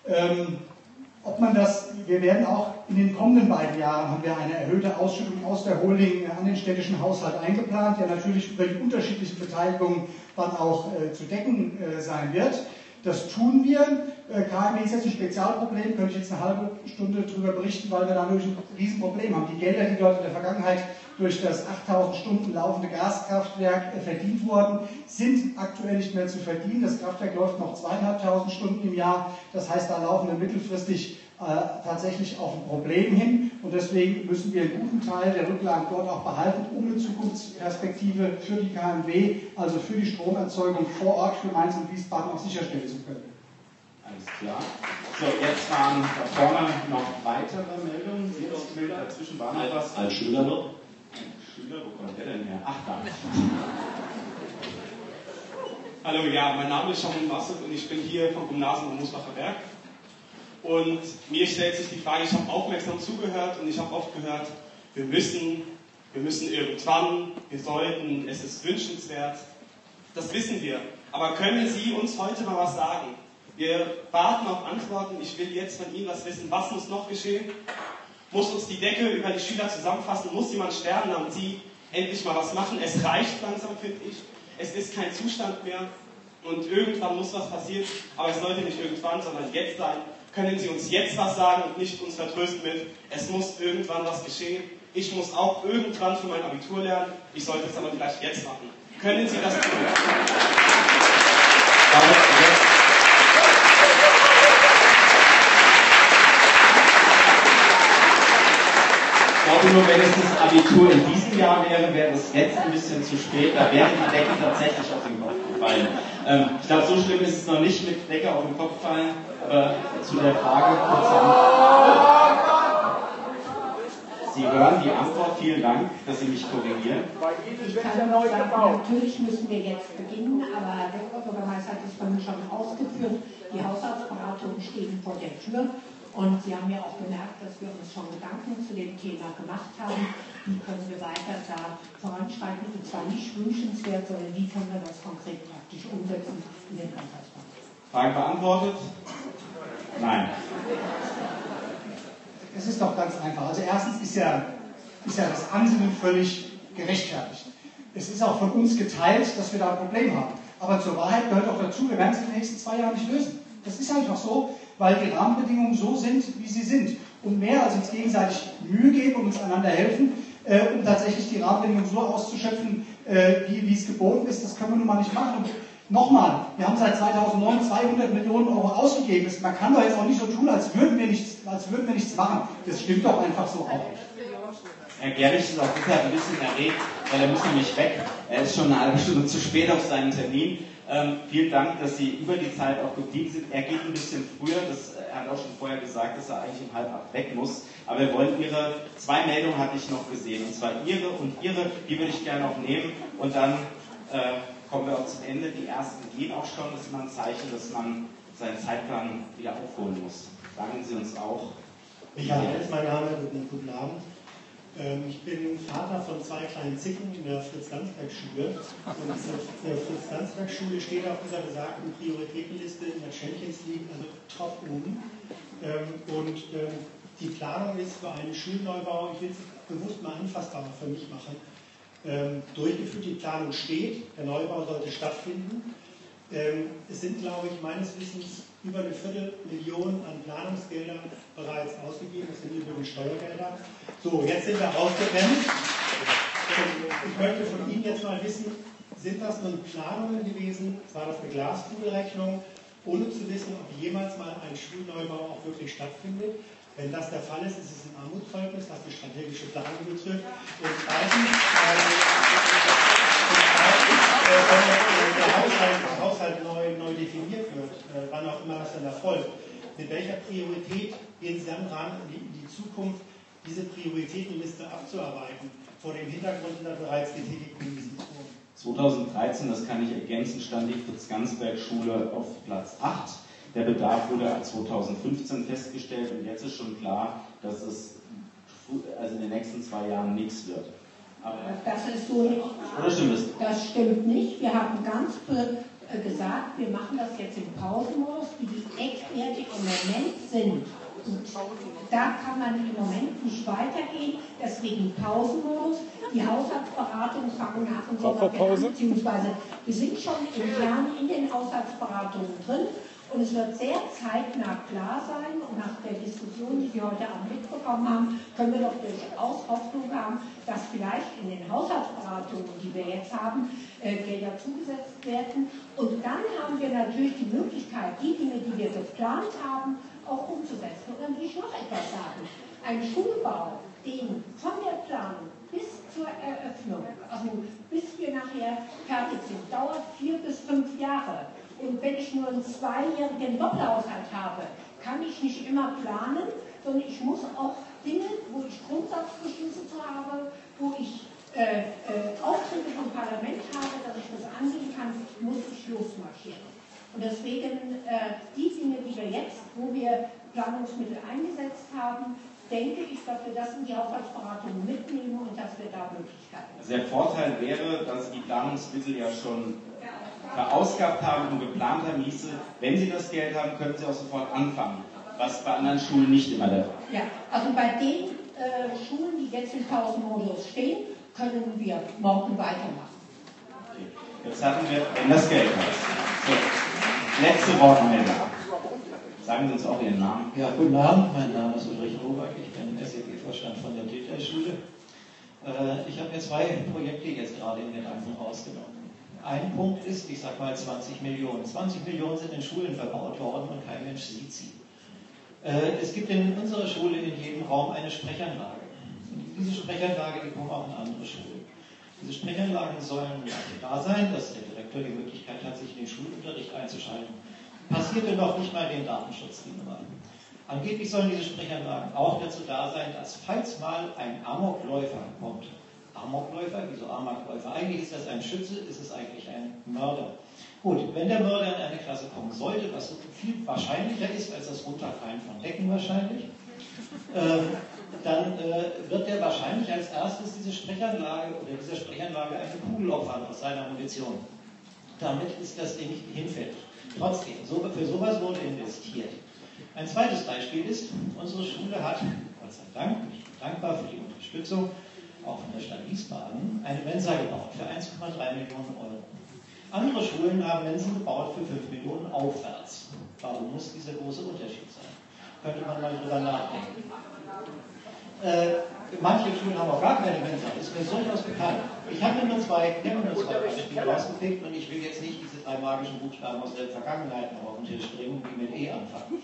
Wir werden auch in den kommenden beiden Jahren haben wir eine erhöhte Ausschüttung aus der Holding an den städtischen Haushalt eingeplant, der natürlich über die unterschiedlichen Beteiligungen dann auch zu decken sein wird. Das tun wir. KMW ist jetzt ein Spezialproblem, könnte ich jetzt eine halbe Stunde darüber berichten, weil wir da natürlich ein Riesenproblem haben. Die Gelder, die dort in der Vergangenheit durch das 8000 Stunden laufende Gaskraftwerk verdient wurden, sind aktuell nicht mehr zu verdienen. Das Kraftwerk läuft noch 2500 Stunden im Jahr. Das heißt, da laufen wir mittelfristig tatsächlich auf ein Problem hin. Und deswegen müssen wir einen guten Teil der Rücklagen dort auch behalten, um eine Zukunftsperspektive für die KMW, also für die Stromerzeugung vor Ort für Mainz und Wiesbaden auch sicherstellen zu können. Alles klar. So, jetzt waren da vorne noch weitere Meldungen. Dazwischen war noch was. Ein Schüler noch? Ein Schüler, wo kommt der denn her? Ach, da. Hallo, ja, mein Name ist Sharon Massoud und ich bin hier vom Gymnasium am Mosbacher Berg. Und mir stellt sich die Frage, ich habe aufmerksam zugehört und ich habe oft gehört, wir müssen irgendwann, wir sollten, es ist wünschenswert. Das wissen wir. Aber können Sie uns heute mal was sagen? Wir warten auf Antworten. Ich will jetzt von Ihnen was wissen. Was muss noch geschehen? muss uns die Decke über die Schüler zusammenfassen, muss jemand sterben, damit sie endlich mal was machen. Es reicht langsam, finde ich. Es ist kein Zustand mehr und irgendwann muss was passieren, aber es sollte nicht irgendwann, sondern jetzt sein. Können Sie uns jetzt was sagen und nicht uns vertrösten mit, es muss irgendwann was geschehen. Ich muss auch irgendwann für mein Abitur lernen, ich sollte es aber vielleicht jetzt machen. Können Sie das tun? Ich glaube nur, wenn es das Abitur in diesem Jahr wäre, wäre es jetzt ein bisschen zu spät. Da wäre die Decke tatsächlich auf den Kopf gefallen. Ich glaube, so schlimm ist es noch nicht mit Decke auf den Kopf fallen. Aber zu der Frage kurz Sie hören die Antwort. Vielen Dank, dass Sie mich korrigieren. Ich kann nur sagen, natürlich müssen wir jetzt beginnen, aber der Oberbürgermeister hat es vorhin schon ausgeführt. Die Haushaltsberatungen stehen vor der Tür. Und Sie haben ja auch gemerkt, dass wir uns schon Gedanken zu dem Thema gemacht haben. Wie können wir weiter da voranschreiten? Und zwar nicht wünschenswert, sondern wie können wir das konkret praktisch umsetzen in den Haushaltsberatungen. Frage beantwortet? Nein. Es ist doch ganz einfach. Also erstens ist ja das Ansinnen völlig gerechtfertigt. Es ist auch von uns geteilt, dass wir da ein Problem haben. Aber zur Wahrheit gehört auch dazu, wir werden es in den nächsten 2 Jahren nicht lösen. Das ist einfach so, weil die Rahmenbedingungen so sind, wie sie sind. Und mehr als uns gegenseitig Mühe geben und uns einander helfen, um tatsächlich die Rahmenbedingungen so auszuschöpfen, wie es geboten ist, das können wir nun mal nicht machen. Und nochmal, wir haben seit 2009 200 Millionen Euro ausgegeben. Man kann doch jetzt auch nicht so tun, als würden wir nichts machen. Das stimmt doch einfach so auch nicht. Herr Gerlich ist auch deshalb ein bisschen erregt, weil er muss nämlich weg. Er ist schon eine halbe Stunde zu spät auf seinen Termin. Vielen Dank, dass Sie über die Zeit auch geblieben sind. Er geht ein bisschen früher, er hat auch schon vorher gesagt, dass er eigentlich um 7:30 weg muss. Aber wir wollen Ihre 2 Meldungen hatte ich noch gesehen. Und zwar Ihre und Ihre, die würde ich gerne noch nehmen. Und dann kommen wir auch zum Ende. Die ersten gehen auch schon. Das ist immer ein Zeichen, dass man seinen Zeitplan wieder aufholen muss. Sagen Sie uns auch. Michael ist mein Name, guten Abend. Ich bin Vater von 2 kleinen Zicken in der Fritz-Landsberg-Schule. Und diese Fritz-Landsberg-Schule steht auf dieser besagten Prioritätenliste in der Champions League, also top oben. Die Planung ist für einen Schulneubau, ich will es bewusst mal anfassbarer für mich machen, durchgeführt. Die Planung steht, der Neubau sollte stattfinden. Es sind, glaube ich, meines Wissens über 250.000 an Planungsgeldern bereits ausgegeben. Das sind übrigens Steuergelder. So, jetzt sind wir ausgebremst. Ich möchte von Ihnen jetzt mal wissen, sind das nun Planungen gewesen? War das eine Glaskugelrechnung, ohne zu wissen, ob jemals mal ein Schulneubau auch wirklich stattfindet? Wenn das der Fall ist, ist es ein Armutszeugnis, was die strategische Planung betrifft. Und zweitens, wenn der Haushalt neu definiert wird, wann auch immer das dann erfolgt, mit welcher Priorität gehen Sie dann ran, in die Zukunft diese Prioritätenliste abzuarbeiten, vor dem Hintergrund der bereits getätigten Investitionen? 2013, das kann ich ergänzen, stand die Fritz-Gansberg-Schule auf Platz 8. Der Bedarf wurde ab 2015 festgestellt und jetzt ist schon klar, dass es in den nächsten 2 Jahren nichts wird. Aber das ist so nicht. Oder stimmt es? Das stimmt nicht. Wir haben ganz gesagt, wir machen das jetzt im Pausenmodus, wie die Eckwerte im Moment sind. Und da kann man im Moment nicht weitergehen, deswegen Pausenmodus. Die Haushaltsberatungen fangen nach und so beziehungsweise wir sind schon im Kern in den Haushaltsberatungen drin. Und es wird sehr zeitnah klar sein, und nach der Diskussion, die Sie heute Abend mitbekommen haben, können wir doch durchaus Hoffnung haben, dass vielleicht in den Haushaltsberatungen, die wir jetzt haben, Gelder zugesetzt werden. Und dann haben wir natürlich die Möglichkeit, die Dinge, die wir geplant haben, auch umzusetzen. Und dann will ich noch etwas sagen. Ein Schulbau, den von der Planung bis zur Eröffnung, also bis wir nachher fertig sind, dauert 4 bis 5 Jahre. Und wenn ich nur einen 2-jährigen Doppelhaushalt habe, kann ich nicht immer planen, sondern ich muss auch Dinge, wo ich Grundsatzbeschlüsse habe, wo ich Aufträge vom Parlament habe, dass ich das angehen kann, muss ich losmarschieren. Und deswegen die Dinge, die wir jetzt, wo wir Planungsmittel eingesetzt haben, denke ich, dass wir das in die Haushaltsberatungen mitnehmen und dass wir da Möglichkeiten haben. Der Vorteil wäre, dass Sie die Planungsmittel ja schon verausgabt haben und geplant haben, hieße, wenn Sie das Geld haben, können Sie auch sofort anfangen, was bei anderen Schulen nicht immer der Fall ist. Ja, also bei den Schulen, die jetzt im Pausenmodus stehen, können wir morgen weitermachen. Jetzt hatten wir, wenn das Geld heißt. So, letzte Wortmeldung. Sagen Sie uns auch Ihren Namen. Ja, guten Abend, mein Name ist Ulrich Nowak, ich bin SEG-Vorstand von der Dilthey-Schule. Ich habe mir 2 Projekte jetzt gerade in Gedanken rausgenommen. Ein Punkt ist, ich sage mal 20 Millionen. 20 Millionen sind in Schulen verbaut worden und kein Mensch sieht sie. Es gibt in unserer Schule in jedem Raum eine Sprechanlage. Und diese Sprechanlage, die kommt auch in andere Schulen. Diese Sprechanlagen sollen dafür da sein, dass der Direktor die Möglichkeit hat, sich in den Schulunterricht einzuschalten. Passierte noch nicht mal den Datenschutz gegenüber. Angeblich sollen diese Sprechanlagen auch dazu da sein, dass falls mal ein Amokläufer kommt, Amokläufer, wieso Amokläufer? Eigentlich ist das ein Schütze, ist es eigentlich ein Mörder. Gut, wenn der Mörder in eine Klasse kommen sollte, was so viel wahrscheinlicher ist als das Runterfallen von Decken wahrscheinlich, dann wird der wahrscheinlich als erstes diese Sprechanlage oder dieser Sprechanlage eine Kugel opfern aus seiner Munition. Damit ist das Ding hinfällig. Trotzdem, für sowas wurde investiert. Ein zweites Beispiel ist, unsere Schule hat, Gott sei Dank, und ich bin dankbar für die Unterstützung, auch von der Stadt Wiesbaden, eine Mensa gebaut für 1,3 Millionen Euro. Andere Schulen haben Mensen gebaut für 5 Millionen aufwärts. Warum muss dieser große Unterschied sein? Könnte man mal drüber nachdenken. Manche Schulen haben auch gar keine Mensa, das ist mir durchaus bekannt. Ich habe mir nur zwei Beispiele rausgepickt und ich will jetzt nicht diese 3 magischen Buchstaben aus der Vergangenheit noch auf den Tisch bringen, die mit E anfangen.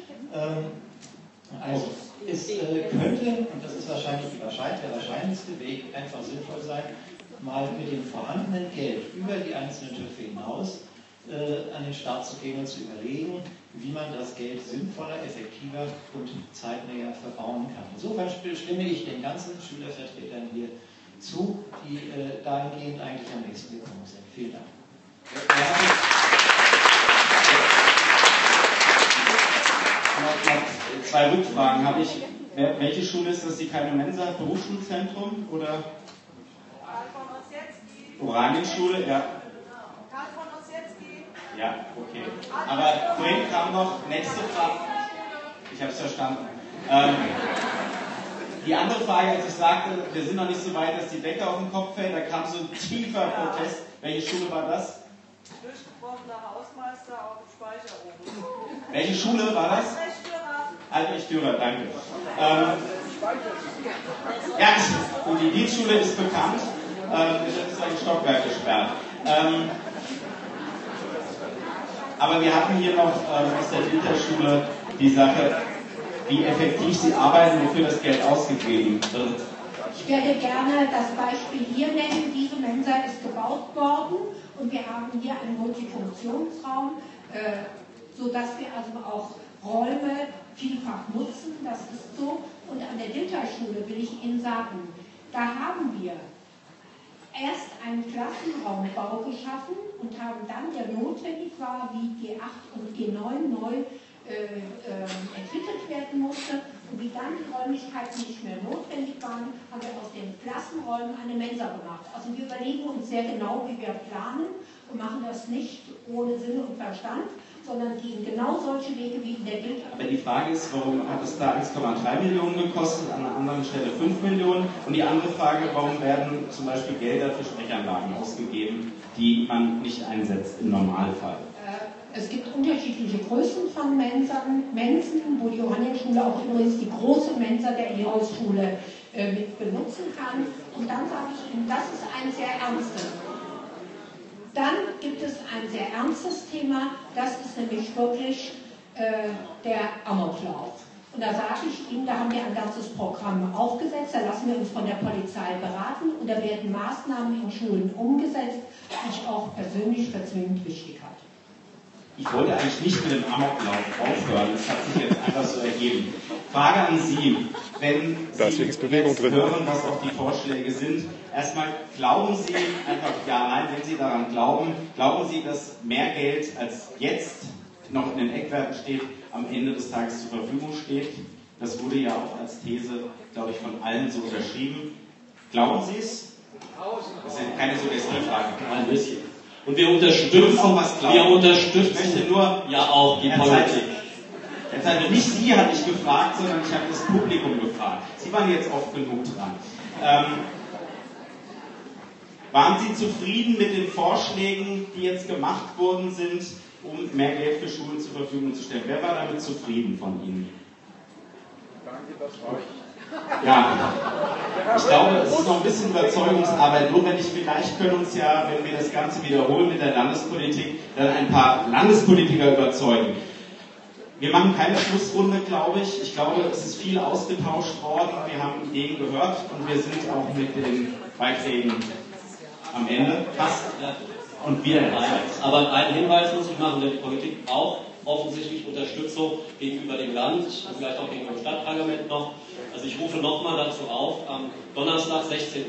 Also, es könnte, und das ist wahrscheinlich der wahrscheinlichste Weg, einfach sinnvoll sein, mal mit dem vorhandenen Geld über die einzelnen Töpfe hinaus an den Start zu gehen und zu überlegen, wie man das Geld sinnvoller, effektiver und zeitnäher verbauen kann. Insofern stimme ich den ganzen Schülervertretern hier zu, die dahingehend eigentlich am nächsten gekommen sind. Vielen Dank. Noch 2 Rückfragen habe ich. Welche Schule ist das, die keine Mensa hat? Berufsschulzentrum oder? Oranienschule, ja. Ja, okay. Aber vorhin kam noch nächste Frage. Ich habe es verstanden. Die andere Frage, als ich sagte, wir sind noch nicht so weit, dass die Decke auf den Kopf fällt, da kam so ein tiefer Protest. Welche Schule war das? Durchgebrochener Hausmeister auf dem Speicher oben. Welche Schule war das? Albrecht-Dürer, danke. Ja, und die Dienstschule ist bekannt. Das ist ein Stockwerk gesperrt. Aber wir hatten hier noch aus der Dilthey-Schule die Sache, wie effektiv sie arbeiten, wofür das Geld ausgegeben wird. Ich werde gerne das Beispiel hier nennen. Diese Mensa ist gebaut worden und wir haben hier einen Multifunktionsraum, sodass wir also auch Räume vielfach nutzen. Das ist so. Und an der Dilthey-Schule will ich Ihnen sagen, da haben wir erst einen Klassenraumbau geschaffen und haben dann, der notwendig war, wie G8 und G9 neu entwickelt werden musste und wie dann die Räumlichkeiten nicht mehr notwendig waren, haben wir aus den Klassenräumen eine Mensa gemacht. Also wir überlegen uns sehr genau, wie wir planen und machen das nicht ohne Sinn und Verstand, sondern gehen genau solche Wege wie in der Dilthey. Aber die Frage ist, warum hat es da 1,3 Millionen gekostet, an einer anderen Stelle 5 Millionen? Und die andere Frage, warum werden zum Beispiel Gelder für Sprechanlagen ausgegeben, die man nicht einsetzt im Normalfall? Es gibt unterschiedliche Größen von Mensen, wo die Johannenschule auch übrigens die große Mensa der Elias-Schule mit benutzen kann. Und dann sage ich Ihnen, das ist ein sehr ernstes. Dann gibt es ein sehr ernstes Thema, das ist nämlich wirklich der Amoklauf. Und da sage ich Ihnen, da haben wir ein ganzes Programm aufgesetzt, da lassen wir uns von der Polizei beraten und da werden Maßnahmen in Schulen umgesetzt, die ich auch persönlich für zwingend wichtig halte. Ich wollte eigentlich nicht mit dem Amoklauf aufhören, das hat sich jetzt einfach so ergeben. Frage an Sie, wenn Sie jetzt hören, was auch die Vorschläge sind, erstmal glauben Sie, einfach ja, nein, wenn Sie daran glauben, glauben Sie, dass mehr Geld als jetzt noch in den Eckwerten steht, am Ende des Tages zur Verfügung steht? Das wurde ja auch als These, glaube ich, von allen so unterschrieben. Glauben Sie es? Das ist keine Suggestivfrage. Ein bisschen. Und wir unterstützen, auch was glauben. Ich möchte nur ja auch die Politik. Jetzt also nicht Sie hatte ich gefragt, sondern ich habe das Publikum gefragt. Sie waren jetzt oft genug dran. Waren Sie zufrieden mit den Vorschlägen, die jetzt gemacht worden sind, um mehr Geld für Schulen zur Verfügung zu stellen? Wer war damit zufrieden von Ihnen? Danke, das euch. Ja, ich glaube, es ist noch ein bisschen Überzeugungsarbeit. Nur vielleicht können uns ja, wenn wir das Ganze wiederholen mit der Landespolitik, dann ein paar Landespolitiker überzeugen. Wir machen keine Schlussrunde, glaube ich. Ich glaube, es ist viel ausgetauscht worden. Wir haben Ideen gehört und wir sind auch mit den Beiträgen am Ende fast. Und wir aber einen Hinweis muss ich machen, denn die Politik braucht offensichtlich Unterstützung gegenüber dem Land und vielleicht auch gegenüber dem Stadtparlament noch. Also ich rufe nochmal dazu auf, am Donnerstag,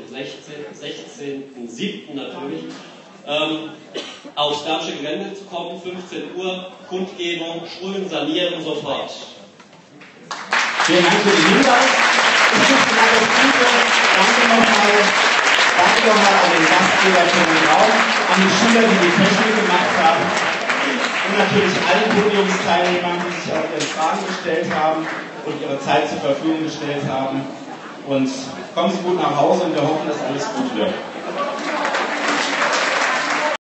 16.07. natürlich, aufs Bergische Gelände zu kommen, 15 Uhr, Kundgebung, Schulen sanieren sofort. Vielen Dank für den Hinweis. Ich wünsche Ihnen alles Gute. Danke nochmal an den Gastgeber für den Raum, an die Schüler, die die Technik gemacht haben und natürlich allen Podiumsteilnehmern, die sich auch ihre Fragen gestellt haben und ihre Zeit zur Verfügung gestellt haben. Und kommen Sie gut nach Hause und wir hoffen, dass alles gut wird.